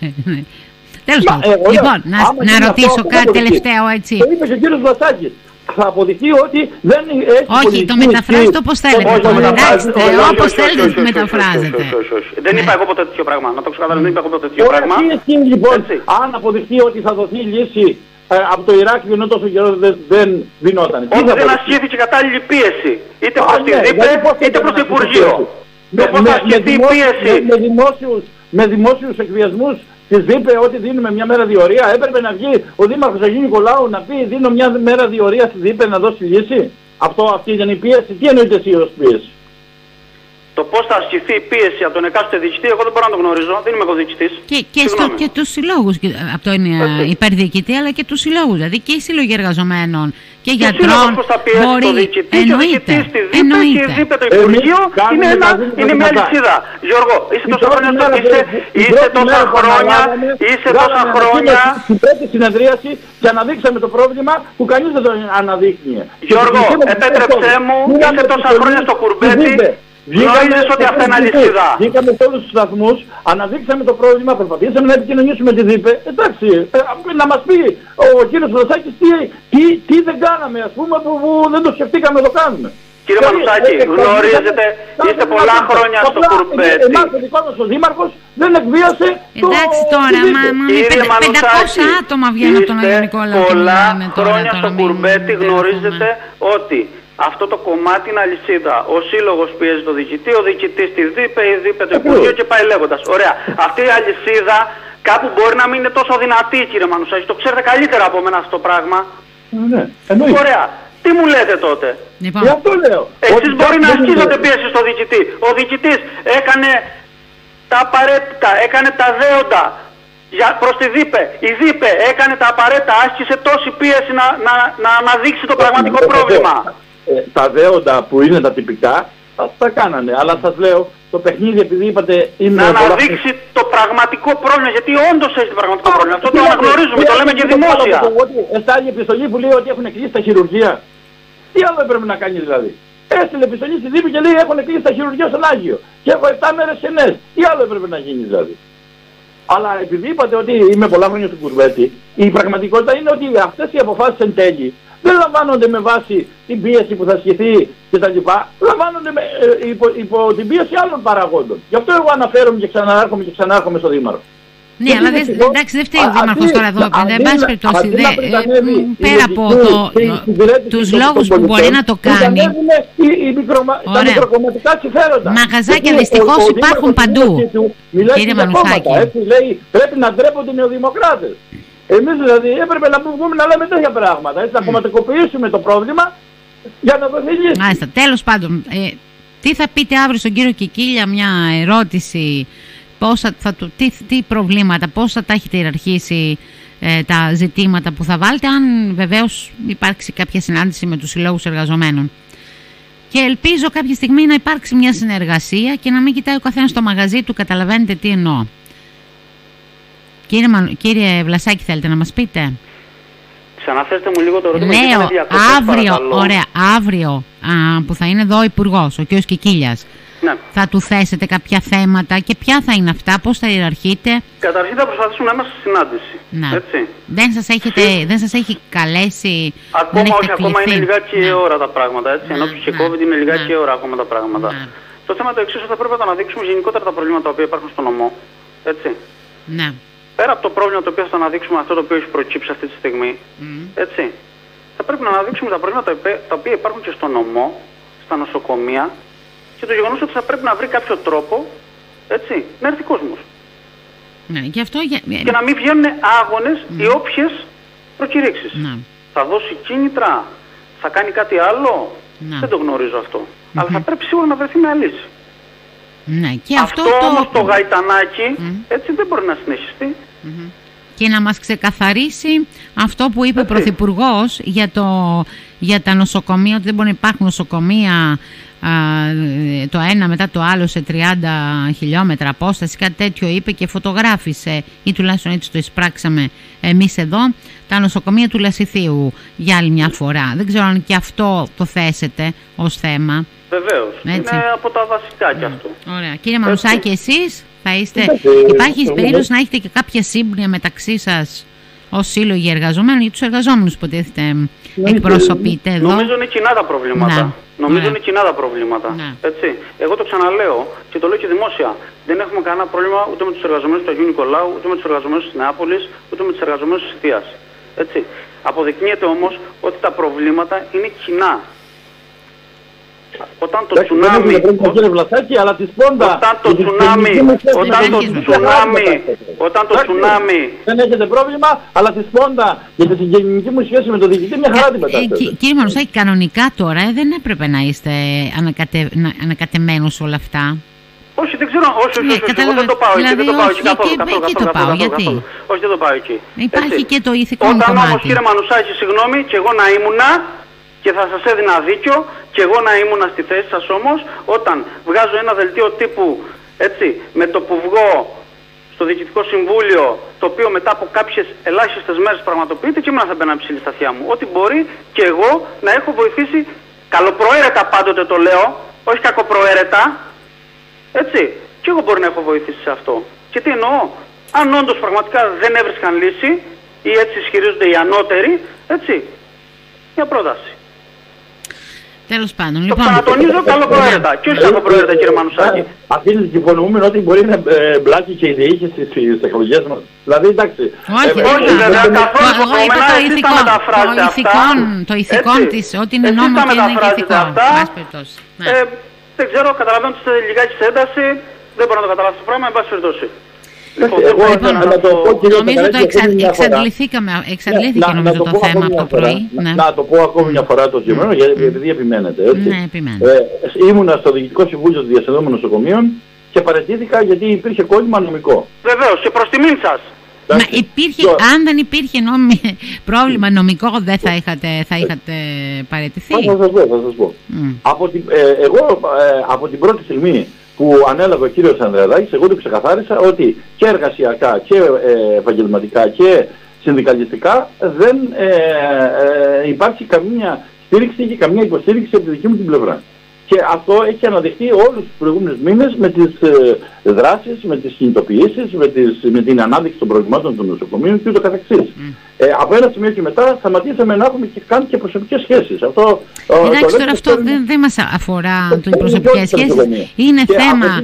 Speaker 2: Τέλος
Speaker 3: Μα,
Speaker 2: πάντων.
Speaker 3: εγώ λέω,
Speaker 2: Λοιπόν, να,
Speaker 3: άμα
Speaker 2: να
Speaker 3: γίνει
Speaker 2: ρωτήσω
Speaker 3: αυτό,
Speaker 2: κάτι
Speaker 3: αυτό
Speaker 2: τελευταίο, έτσι.
Speaker 3: Το είπε και ο κύριος Βλασάκης. Θα αποδειχθεί ότι δεν έχει
Speaker 2: Όχι,
Speaker 3: πολιτική
Speaker 2: το μεταφράζετε
Speaker 3: ισχύ.
Speaker 2: όπως θέλετε.
Speaker 3: Όχι,
Speaker 2: Το
Speaker 3: το μεταφράζει-
Speaker 2: εντάξει,
Speaker 3: όχι, όχι,
Speaker 2: όπως
Speaker 3: όχι,
Speaker 2: θέλετε
Speaker 3: όχι,
Speaker 2: το
Speaker 3: όχι, όχι,
Speaker 2: μεταφράζετε.
Speaker 1: Όχι, όχι, όχι, όχι. Δεν είπα εγώ ποτέ τέτοιο πράγμα. Να το ξεκαθαρίσω, δεν είπα εγώ ποτέ τέτοιο
Speaker 3: Ωραία,
Speaker 1: πράγμα.
Speaker 3: τι ισχύει λοιπόν,
Speaker 1: Έτσι.
Speaker 3: αν αποδειχθεί ότι θα δοθεί λύση ε, από το Ηράκλειο ενώ τόσο καιρό δεν, δεν δινόταν. Τι
Speaker 1: Ότι
Speaker 3: θα
Speaker 1: δεν
Speaker 3: αποδειχθεί?
Speaker 1: ασκήθηκε κατάλληλη πίεση. Είτε
Speaker 3: Α,
Speaker 1: προς τη
Speaker 3: ναι,
Speaker 1: ΔΥΠΕ,
Speaker 3: δηλαδή πώς
Speaker 1: είτε
Speaker 3: θα
Speaker 1: προς το
Speaker 3: ασκηθεί
Speaker 1: Υπουργείο.
Speaker 3: πίεση?
Speaker 1: Το
Speaker 3: Με,
Speaker 1: πώς
Speaker 3: με,
Speaker 1: θα
Speaker 3: με,
Speaker 1: ασκηθεί η
Speaker 3: δημόσιους, με,
Speaker 1: πίεση.
Speaker 3: με, δημόσιους, με δημόσιους εκβιασμούς της ΔΥΠΕ ότι δίνουμε μια μέρα διορία. Έπρεπε να βγει ο Δήμαρχος Αγίου Νικολάου να πει δίνω μια μέρα διορία στη ΔΥΠΕ να δώσει λύση. Αυτό, αυτή ήταν η πίεση. Τι εννοείται εσύ ως πίεση?
Speaker 1: Το πώς θα ασκηθεί η πίεση από τον εκάστοτε διοικητή, εγώ δεν μπορώ να το γνωρίζω, δεν είμαι εγώ διοικητής.
Speaker 2: Και, και, στο, και τους συλλόγους, από τον υπερδιοικητή, αλλά και τους συλλόγους, δηλαδή και οι σύλλογοι εργαζομένων και γιατρών.
Speaker 1: Πώς θα πιέσει μπορεί... το διοικητή,
Speaker 2: εννοείται,
Speaker 1: και ο διοικητής στη ΔΥΠΕ και η ΔΥΠΕ το Υπουργείο είναι, ένα, είναι μια λυσίδα. Γιώργο, είσαι τόσα χρόνια στο είσαι, είσαι τόσα χρόνια, είσαι τόσα χρόνια.
Speaker 3: Στην πρώτη συνεδρίαση και αναδείξαμε το πρόβλημα που κανείς δεν το αναδείχνει.
Speaker 1: Γιώργο, επέτρεψέ μου, είσαι τόσα χρόνια στο κουρμπέτι. Γνωρίζεις ότι αυτά είναι αλυσίδα.
Speaker 3: Βγήκαμε σε όλους τους σταθμούς, αναδείξαμε το πρόβλημα, προσπαθήσαμε να επικοινωνήσουμε τη ΔΥΠΕ. Εντάξει, ε, να μας πει ο κύριος Βλασάκης τι, τι, τι δεν κάναμε, ας πούμε, που, που δεν το σκεφτήκαμε να το κάνουμε.
Speaker 1: Κύριε Μανουσάκη, γνωρίζετε, είστε πολλά χρόνια στο κουρμπέτι.
Speaker 3: Εμάς ο δικός μας ο Δήμαρχος δεν εκβίασε το...
Speaker 2: Εντάξει τώρα, μα πεντακόσια άτομα βγαίνουν από τον Άγιο Νικόλαο.
Speaker 1: Πολλά χρόνια στο κουρμπέτι γνωρίζετε ότι αυτό το κομμάτι είναι αλυσίδα. Ο σύλλογος πιέζει το διοικητή, ο διοικητής τη ΔΥΠΕ, η ΔΥΠΕ το Υπουργείο και πάει λέγοντας. Ωραία. Αυτή η αλυσίδα κάπου μπορεί να μην είναι τόσο δυνατή, κύριε Μανουσάκη. Το ξέρετε καλύτερα από μένα αυτό το πράγμα.
Speaker 3: Ναι, εννοείται.
Speaker 1: Ωραία. Τι μου λέτε τότε.
Speaker 2: Λοιπόν.
Speaker 3: Γι' αυτό λέω.
Speaker 1: Εσείς μπορεί να ασκήσετε πίεση στο διοικητή. Ο διοικητής έκανε τα απαραίτητα, έκανε τα δέοντα για, προς τη ΔΥΠΕ. Η ΔΥΠΕ έκανε τα απαραίτητα, άσκησε τόση πίεση να, να, να αναδείξει το πραγματικό πρόβλημα.
Speaker 3: Ε, τα δέοντα που είναι τα τυπικά, τα, τα κάνανε. Αλλά σας λέω, το παιχνίδι επειδή είπατε είναι...
Speaker 1: Να αναδείξει το πραγματικό πρόβλημα, γιατί όντως έχει το πραγματικό πρόβλημα. Αυτό το αναγνωρίζουμε, το λέμε και δημόσια.
Speaker 3: Εστάλει επιστολή που λέει ότι έχουν κλείσει τα χειρουργεία. Τι άλλο έπρεπε να κάνει δηλαδή. Έστειλε επιστολή στη ΔΥΠΕ και λέει έχουν κλείσει τα χειρουργεία στον Άγιο. Και έχω επτά μέρες κενές. Τι άλλο έπρεπε να γίνει δηλαδή. Αλλά επειδή είπατε ότι είμαι πολλά χρόνια στο κουρμπέτι, η πραγματικότητα είναι ότι αυτές οι αποφάσεις εν τέλει δεν λαμβάνονται με βάση την πίεση που θα ασκηθεί κτλ. Λαμβάνονται με, ε, υπό, υπό την πίεση άλλων παραγόντων. Γι' αυτό εγώ αναφέρομαι και ξανάρχομαι και ξανάρχομαι στο Δήμαρχο.
Speaker 2: Ναι, αλλά δεν, εντάξει, δεν φταίει ο Δήμαρχος τώρα εδώ. Εν πάση περιπτώσει, πέρα από τους λόγους που μπορεί να το κάνει.
Speaker 3: Τα μικροκομματικά συμφέροντα.
Speaker 2: Μαγαζάκια δυστυχώς υπάρχουν παντού. Κύριε Μανουσάκη.
Speaker 3: Πρέπει να ντρέπονται οι νεοδημοκράτες. Εμείς δηλαδή έπρεπε να πούμε να λέμε τέτοια πράγματα. Έτσι, να κομματικοποιήσουμε το πρόβλημα για να δοθεί λύση.
Speaker 2: Μάλιστα. Τέλος πάντων, ε, τι θα πείτε αύριο στον κύριο Κικίλια, μια ερώτηση. Πώς θα, του, τι, τι προβλήματα, πώς θα τα έχετε ιεραρχήσει ε, τα ζητήματα που θα βάλετε, αν βεβαίως υπάρξει κάποια συνάντηση με τους συλλόγους εργαζομένων. Και ελπίζω κάποια στιγμή να υπάρξει μια συνεργασία και να μην κοιτάει ο καθένας στο μαγαζί του, καταλαβαίνετε τι εννοώ. Κύριε, Μαν, κύριε Βλασάκη, θέλετε να μας πείτε.
Speaker 1: Ξαναθέστε μου λίγο το ερώτημα.
Speaker 2: Λέω, αύριο, ωραία, αύριο α, που θα είναι εδώ ο Υπουργός, ο κ. Κικίλιας.
Speaker 1: Ναι.
Speaker 2: Θα του θέσετε κάποια θέματα και ποια θα είναι αυτά, πώς θα ιεραρχείτε.
Speaker 1: Καταρχήν θα προσπαθήσουμε να είμαστε στη συνάντηση.
Speaker 2: Ναι.
Speaker 1: Έτσι.
Speaker 2: Δεν σας, έχετε, δεν σας έχει καλέσει.
Speaker 1: Ακόμα
Speaker 2: δεν
Speaker 1: όχι, ακόμα είναι λιγάκι ναι. ώρα τα πράγματα. Έτσι.
Speaker 2: Ναι,
Speaker 1: ενώ του και COVID είναι λιγάκι
Speaker 2: ναι.
Speaker 1: ώρα ακόμα τα πράγματα.
Speaker 2: Ναι.
Speaker 1: Το θέμα το εξής, θα πρέπει να το αναδείξουμε γενικότερα τα προβλήματα τα οποία υπάρχουν στον νομό. Έτσι.
Speaker 2: Ναι.
Speaker 1: Πέρα από το πρόβλημα το οποίο θα αναδείξουμε αυτό το οποίο έχει προκύψει αυτή τη στιγμή. Mm. Έτσι. Θα πρέπει να αναδείξουμε τα προβλήματα τα οποία υπάρχουν και στον νομό, στα νοσοκομεία. Και το γεγονός ότι θα πρέπει να βρει κάποιο τρόπο, έτσι, να έρθει κόσμος.
Speaker 2: Ναι, γι' αυτό, για...
Speaker 1: Και να μην βγαίνουν άγονες mm. οι όποιες προκηρύξεις.
Speaker 2: Ναι.
Speaker 1: Θα δώσει κίνητρα, θα κάνει κάτι άλλο, ναι. δεν το γνωρίζω αυτό. Mm-hmm. Αλλά θα πρέπει σίγουρα να βρεθεί μια λύση.
Speaker 2: Ναι, και αυτό,
Speaker 1: αυτό
Speaker 2: το...
Speaker 1: όμως το γαϊτανάκι, mm. έτσι δεν μπορεί να συνεχιστεί.
Speaker 2: Mm-hmm. Και να μας ξεκαθαρίσει αυτό που είπε έτσι. Ο Πρωθυπουργός για, το... για τα νοσοκομεία, ότι δεν μπορεί να υπάρχουν νοσοκομεία το ένα μετά το άλλο σε τριάντα χιλιόμετρα απόσταση, κάτι τέτοιο είπε και φωτογράφησε, ή τουλάχιστον έτσι το εισπράξαμε εμείς εδώ, τα νοσοκομεία του Λασιθίου για άλλη μια φορά. Δεν ξέρω αν και αυτό το θέσετε ως θέμα.
Speaker 1: Βεβαίως, έτσι. Είναι από τα βασικά κι αυτό.
Speaker 2: Ωραία. Κύριε Μανουσάκη, εσείς θα είστε, υπάρχει περίπτωση να έχετε και κάποια σύμπνοια μεταξύ σας ως σύλλογοι εργαζομένων, για τους εργαζόμενους που εκπροσωπείτε εδώ.
Speaker 1: Νομίζω είναι κοινά τα προβλήματα.
Speaker 2: Ναι.
Speaker 1: Νομίζω
Speaker 2: ναι.
Speaker 1: είναι κοινά τα προβλήματα.
Speaker 2: Ναι.
Speaker 1: Έτσι. Εγώ το ξαναλέω και το λέω και δημόσια. Δεν έχουμε κανένα πρόβλημα ούτε με τους εργαζομένους του Αγίου Νικολάου, ούτε με τους εργαζομένους της Νεάπολης, ούτε με τους εργαζομένους της Θείας. Έτσι. Αποδεικνύεται όμως ότι τα προβλήματα είναι κοινά. Όταν το τσουνάμι,
Speaker 3: όταν
Speaker 1: το τσουνάμι, όταν το τσουνάμι, όταν το τσουνάμι...
Speaker 3: Δεν έχετε πρόβλημα, αλλά τη σπόντα για τη συγγενική μου σχέση με τον διοικητή μια χαρά την πετάσετε.
Speaker 2: Κύριε Μανουσάκη, κανονικά τώρα δεν έπρεπε να είστε ανακατεμένους όλα αυτά.
Speaker 1: Όχι, δεν ξέρω, όχι, όχι, όχι, εγώ δεν το πάω εκεί, δεν το πάω εκεί καθόλου, καθόλου, καθόλου, καθόλου, όχι, δεν το πάω εκεί.
Speaker 2: Υπάρχει και το ηθικό κομμάτι.
Speaker 1: Όταν όμως, κύριε Μανουσάκη, συγγνώμη, και εγώ να ήμουνα, και θα σας έδινα δίκιο, και εγώ να ήμουνα στη θέση σας όμως, όταν βγάζω ένα δελτίο τύπου, έτσι, με το που βγω στο Διοικητικό Συμβούλιο, το οποίο μετά από κάποιες ελάχιστες μέρες πραγματοποιείται, και ήμουν θα μπαίνα ψηλή στα αυτιά μου. Ότι μπορεί και εγώ να έχω βοηθήσει, καλοπροαίρετα πάντοτε το λέω, όχι κακοπροαίρετα, έτσι, και εγώ μπορεί να έχω βοηθήσει σε αυτό. Και τι εννοώ, αν όντως πραγματικά δεν έβρισκαν λύση, ή έτσι ισχυρίζονται οι ανώτεροι, έτσι, μια πρόταση.
Speaker 2: Τέλος πάντων,
Speaker 1: το
Speaker 2: λοιπόν...
Speaker 1: Το ξανατονίζω καλοπροαίρετα, και όχι κακοπροαίρετα, κύριε Μανουσάκη.
Speaker 3: Αφήνεις συμφωνούμε ότι μπορεί να μπλάκι και η διοίκηση στις εκλογές μας. Δηλαδή, εντάξει...
Speaker 2: Όχι,
Speaker 1: όχι βέβαια, καθόλου
Speaker 2: υπομένα, εσείς τα μεταφράζετε αυτά. Το ηθικόν της, ότι είναι νόμο και είναι και ηθικό.
Speaker 1: Δεν ξέρω, καταλαβαίνω ότι είστε λιγάκι σε ένταση, δεν μπορώ να το καταλάβω το πράγμα, εν πάση περιπτώσει.
Speaker 3: Εγώ να το πω, κύριε
Speaker 2: νομίζω ότι εξαντληθήκαμε, εξαντλήθηκε νομίζω το θέμα από το πρωί.
Speaker 3: Να το πω ακόμη μια φορά το κείμενο, επειδή επιμένετε.
Speaker 2: Ναι, επιμένω.
Speaker 3: Ήμουνα στο Διοικητικό Συμβούλιο των Διασυνδόμενων Νοσοκομείων και παραιτήθηκα γιατί υπήρχε κόλλημα νομικό.
Speaker 1: Βεβαίως, και προς τιμήν σας.
Speaker 2: Μα υπήρχε, αν δεν υπήρχε νόμι, πρόβλημα νομικό, δεν θα είχατε, θα είχατε παραιτηθεί.
Speaker 3: Θα σας πω, θα σας πω. Mm. Από την, ε, εγώ ε, από την πρώτη στιγμή που ανέλαβε ο κύριος Ανδρεαδάκης, εγώ του ξεκαθάρισα ότι και εργασιακά και ε, επαγγελματικά και συνδικαλιστικά δεν ε, ε, υπάρχει καμία στήριξη και καμία υποστήριξη από τη δική μου την πλευρά. Και αυτό έχει αναδειχθεί όλους τους προηγούμενους μήνες με τις ε, δράσεις, με τις κινητοποιήσεις, με, τις, με την ανάδειξη των προβλημάτων των νοσοκομείων και ούτω καθεξής. Mm. Ε, από ένα σημείο και μετά σταματήσαμε να έχουμε και καν και προσωπικές σχέσεις. Αυτό,
Speaker 2: εντάξει, τώρα αυτό δεν δε μας αφορά τις προσωπικές σχέσεις. Είναι και θέμα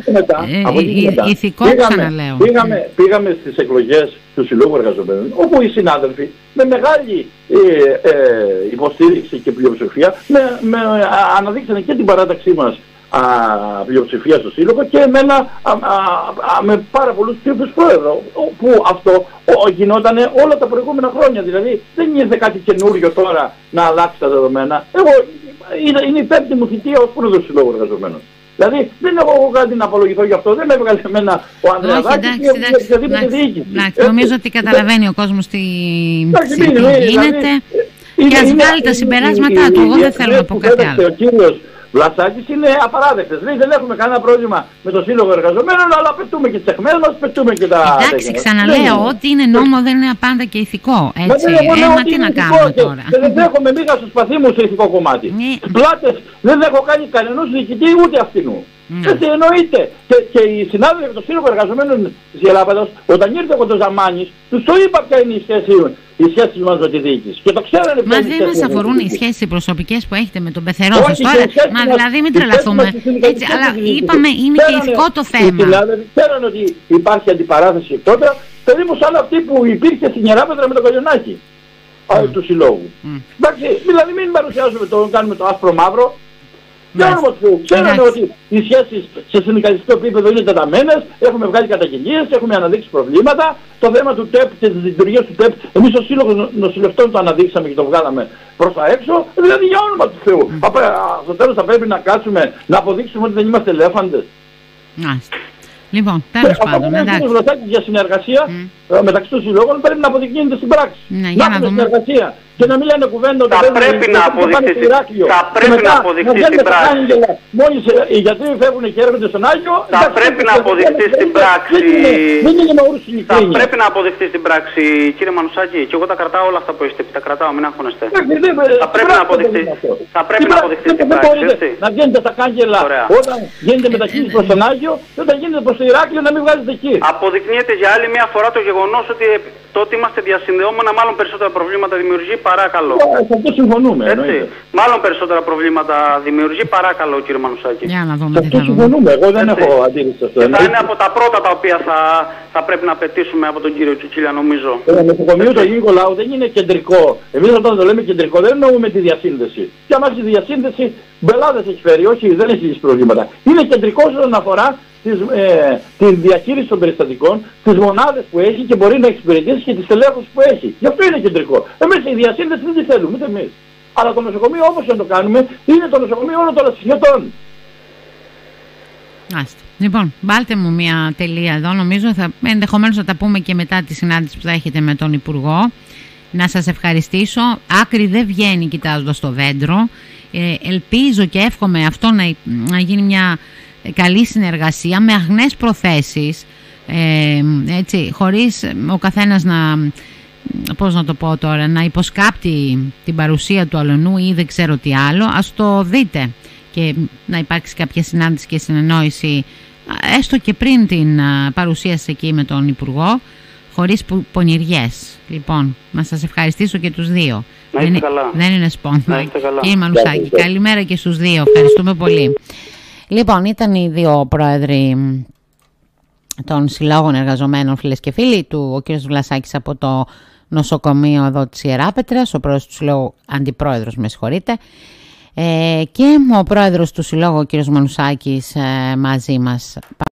Speaker 2: ε, ηθικό, ξαναλέω.
Speaker 3: Πήγαμε, πήγαμε στις εκλογές του Συλλόγου Εργαζομένων, όπου οι συνάδελφοι με μεγάλη ε, ε, υποστήριξη και πλειοψηφία με, με, αναδείξανε και την παράταξή μας α, πλειοψηφία στο Σύλλογο και εμένα α, α, α, με πάρα πολλούς ψήφους πρόεδρο, που αυτό ο, γινότανε όλα τα προηγούμενα χρόνια. Δηλαδή δεν είναι κάτι καινούριο τώρα να αλλάξει τα δεδομένα. Εγώ είναι, είναι η πέμπτη μου θητεία ως πρόεδρος του Συλλόγου Εργαζομένων. Δηλαδή δεν έχω εγώ κάτι να απολογηθώ γι' αυτό, δεν έβγαλε εμένα ο Ανδρεαδάκης ή οποιαδήποτε διοίκηση.
Speaker 2: Νομίζω ότι καταλαβαίνει ο κόσμος τι γίνεται και ας βγάλει τα συμπεράσματά του. Εγώ δεν θέλω να πω κάτι άλλο.
Speaker 3: Βλασάκης είναι απαράδεκτες. Δηλαδή δεν έχουμε κανένα πρόβλημα με το Σύλλογο Εργαζομένων, αλλά πετούμε και τις αιχμές μας, πετούμε και τα...
Speaker 2: Εντάξει, ξαναλέω, ό,τι είναι νόμο δεν είναι πάντα και ηθικό. Έτσι, ε, μα τι να κάνουμε τώρα.
Speaker 3: Και δεν δέχομαι μίγα στο σπαθί μου σε ηθικό κομμάτι. Πλάτες δεν έχω κάνει κανένας διοικητή ούτε αυτινού. Έτσι εννοείται. Και, και οι συνάδελφοι από το Σύλλογο Εργαζομένων της Ελλάδας, όταν ήρθε ο Κοντοζαμάνης, τους το είπα ποια είναι η σχέση, η σχέση μας με τη διοίκηση. Και το ξέρανε.
Speaker 2: Μα δεν μας αφορούν οι σχέσεις οι προσωπικές που έχετε με τον πεθερό σας τώρα. Μα δηλαδή μην τρελαθούμε. Έτσι, αλλά είπαμε είναι και ηθικό το θέμα.
Speaker 3: Δηλαδή ξέρανε ότι υπάρχει αντιπαράθεση και τότε, περίπου σαν αυτή που υπήρχε στην Ιεράπετρα με τον Καλλιονάκη mm. του Συλλόγου. Mm. Εντάξει, δηλαδή μην παρουσιάζουμε το, κάνουμε το άσπρο μαύρο. Ξέραμε ότι οι σχέσεις σε συνδικαλιστικό επίπεδο είναι τεταμένες, έχουμε βγάλει καταγγελίες, έχουμε αναδείξει προβλήματα. Το θέμα του ΤΕΠ και της λειτουργίας του ΤΕΠ, εμείς ως Σύλλογος Νοσηλευτών το αναδείξαμε και το βγάλαμε προς τα έξω. Δηλαδή για όνομα του Θεού. Mm. Στο τέλος θα πρέπει να κάτσουμε να αποδείξουμε ότι δεν είμαστε ελέφαντες.
Speaker 2: Μάλιστα. Λοιπόν, τέλος πάντων, εντάξει.
Speaker 3: Ο Βλασάκης για συνεργασία mm. μεταξύ των συλλόγων πρέπει να αποδεικνύεται στην πράξη.
Speaker 2: Ναι, για να, να δούμε.
Speaker 3: Συνεργασία. Και να μην λένε κουβέντα ότι
Speaker 1: θα πρέπει να αποδειχθεί θα πρέπει να αποδειχθεί στην πράξη.
Speaker 3: Μόλις οι γιατροί φεύγουν και έρχονται στον Άγιο,
Speaker 1: θα πρέπει να αποδειχθεί στην πράξη.
Speaker 3: Δεν είναι μαούρους ειλικρίνεια.
Speaker 1: Θα πρέπει να αποδειχθεί στην πράξη, κύριε Μανουσάκη, και εγώ τα κρατάω όλα αυτά που έχετε πει. Τα κρατάω, μην αγχώνεστε. Θα πρέπει να αποδειχθεί. Θα πρέπει να αποδειχθεί στην πράξη.
Speaker 3: Να βγαίνετε στα κάγκελα όταν γίνεται μετακίνηση προς τον Άγιο και όταν γίνεται προς το Ηράκλειο να μην βγάζετε εκεί.
Speaker 1: Αποδεικνύεται για άλλη μια φορά το γεγονός ότι τότε είμαστε διασυνδεόμενα, μάλλον περισσότερα προβλήματα δημιουργεί παράκαλο.
Speaker 3: Σε αυτό συμφωνούμε.
Speaker 1: Έτσι. Μάλλον περισσότερα προβλήματα δημιουργεί, παράκαλο κύριε Μανουσάκη.
Speaker 2: Για να δούμε.
Speaker 3: Σε αυτό συμφωνούμε. Εγώ δεν
Speaker 1: έτσι.
Speaker 3: έχω αντίρρηση σε αυτό.
Speaker 1: Και θα είναι από τα πρώτα τα οποία θα, θα πρέπει να πετήσουμε από τον κύριο Τσουτσίλια, νομίζω.
Speaker 3: Το νοσοκομείο του Αγίου Νικολάου δεν είναι κεντρικό. Εμείς όταν το λέμε κεντρικό δεν εννοούμε τη διασύνδεση. Και άμα έχει διασύνδεση, μπελάδες έχει φέρει, όχι, δεν έχει λύσει προβλήματα. Είναι κεντρικό όσον αφορά της, ε, τη διαχείριση των περιστατικών, τις μονάδες που έχει και μπορεί να εξυπηρετήσει και τις τελέχους που έχει. Γι' αυτό είναι κεντρικό. Εμείς η διασύνδεση δεν τη θέλουμε, ούτε εμείς. Αλλά το νοσοκομείο όπως να το κάνουμε είναι το νοσοκομείο όλων των ασθενειωτών.
Speaker 2: Άστε. Λοιπόν, βάλτε μου μια τελεία εδώ. Νομίζω θα, ενδεχομένως θα τα πούμε και μετά τη συνάντηση που θα έχετε με τον Υπουργό. Να σας ευχαριστήσω. Άκρη δεν βγαίνει κοιτάζοντας το δέντρο. Ε, ελπίζω και εύχομαι αυτό να, να γίνει μια καλή συνεργασία με αγνές προθέσεις, ε, έτσι, χωρίς ο καθένας να, πώς να το πω τώρα, να υποσκάπτει την παρουσία του αλωνού ή δεν ξέρω τι άλλο. Ας το δείτε και να υπάρξει κάποια συνάντηση και συνεννόηση, έστω και πριν την παρουσίαση εκεί με τον Υπουργό, χωρίς πονηριές. Λοιπόν, να σας ευχαριστήσω και τους δύο.
Speaker 1: Να είστε
Speaker 2: δεν,
Speaker 1: καλά.
Speaker 2: Δεν είναι σπόντα. Κύριε Μανουσάκη, καλημέρα και στους δύο. Ευχαριστούμε πολύ. Λοιπόν, ήταν οι δύο πρόεδροι των Συλλόγων Εργαζομένων, φίλες και φίλοι, του ο κ. Βλασάκης από το νοσοκομείο εδώ της Ιεράπετρας, ο πρόεδρος του Συλλόγου, αντιπρόεδρος με συγχωρείτε, ε, και ο πρόεδρος του Συλλόγου, ο κ. Μανουσάκης, ε, μαζί μας.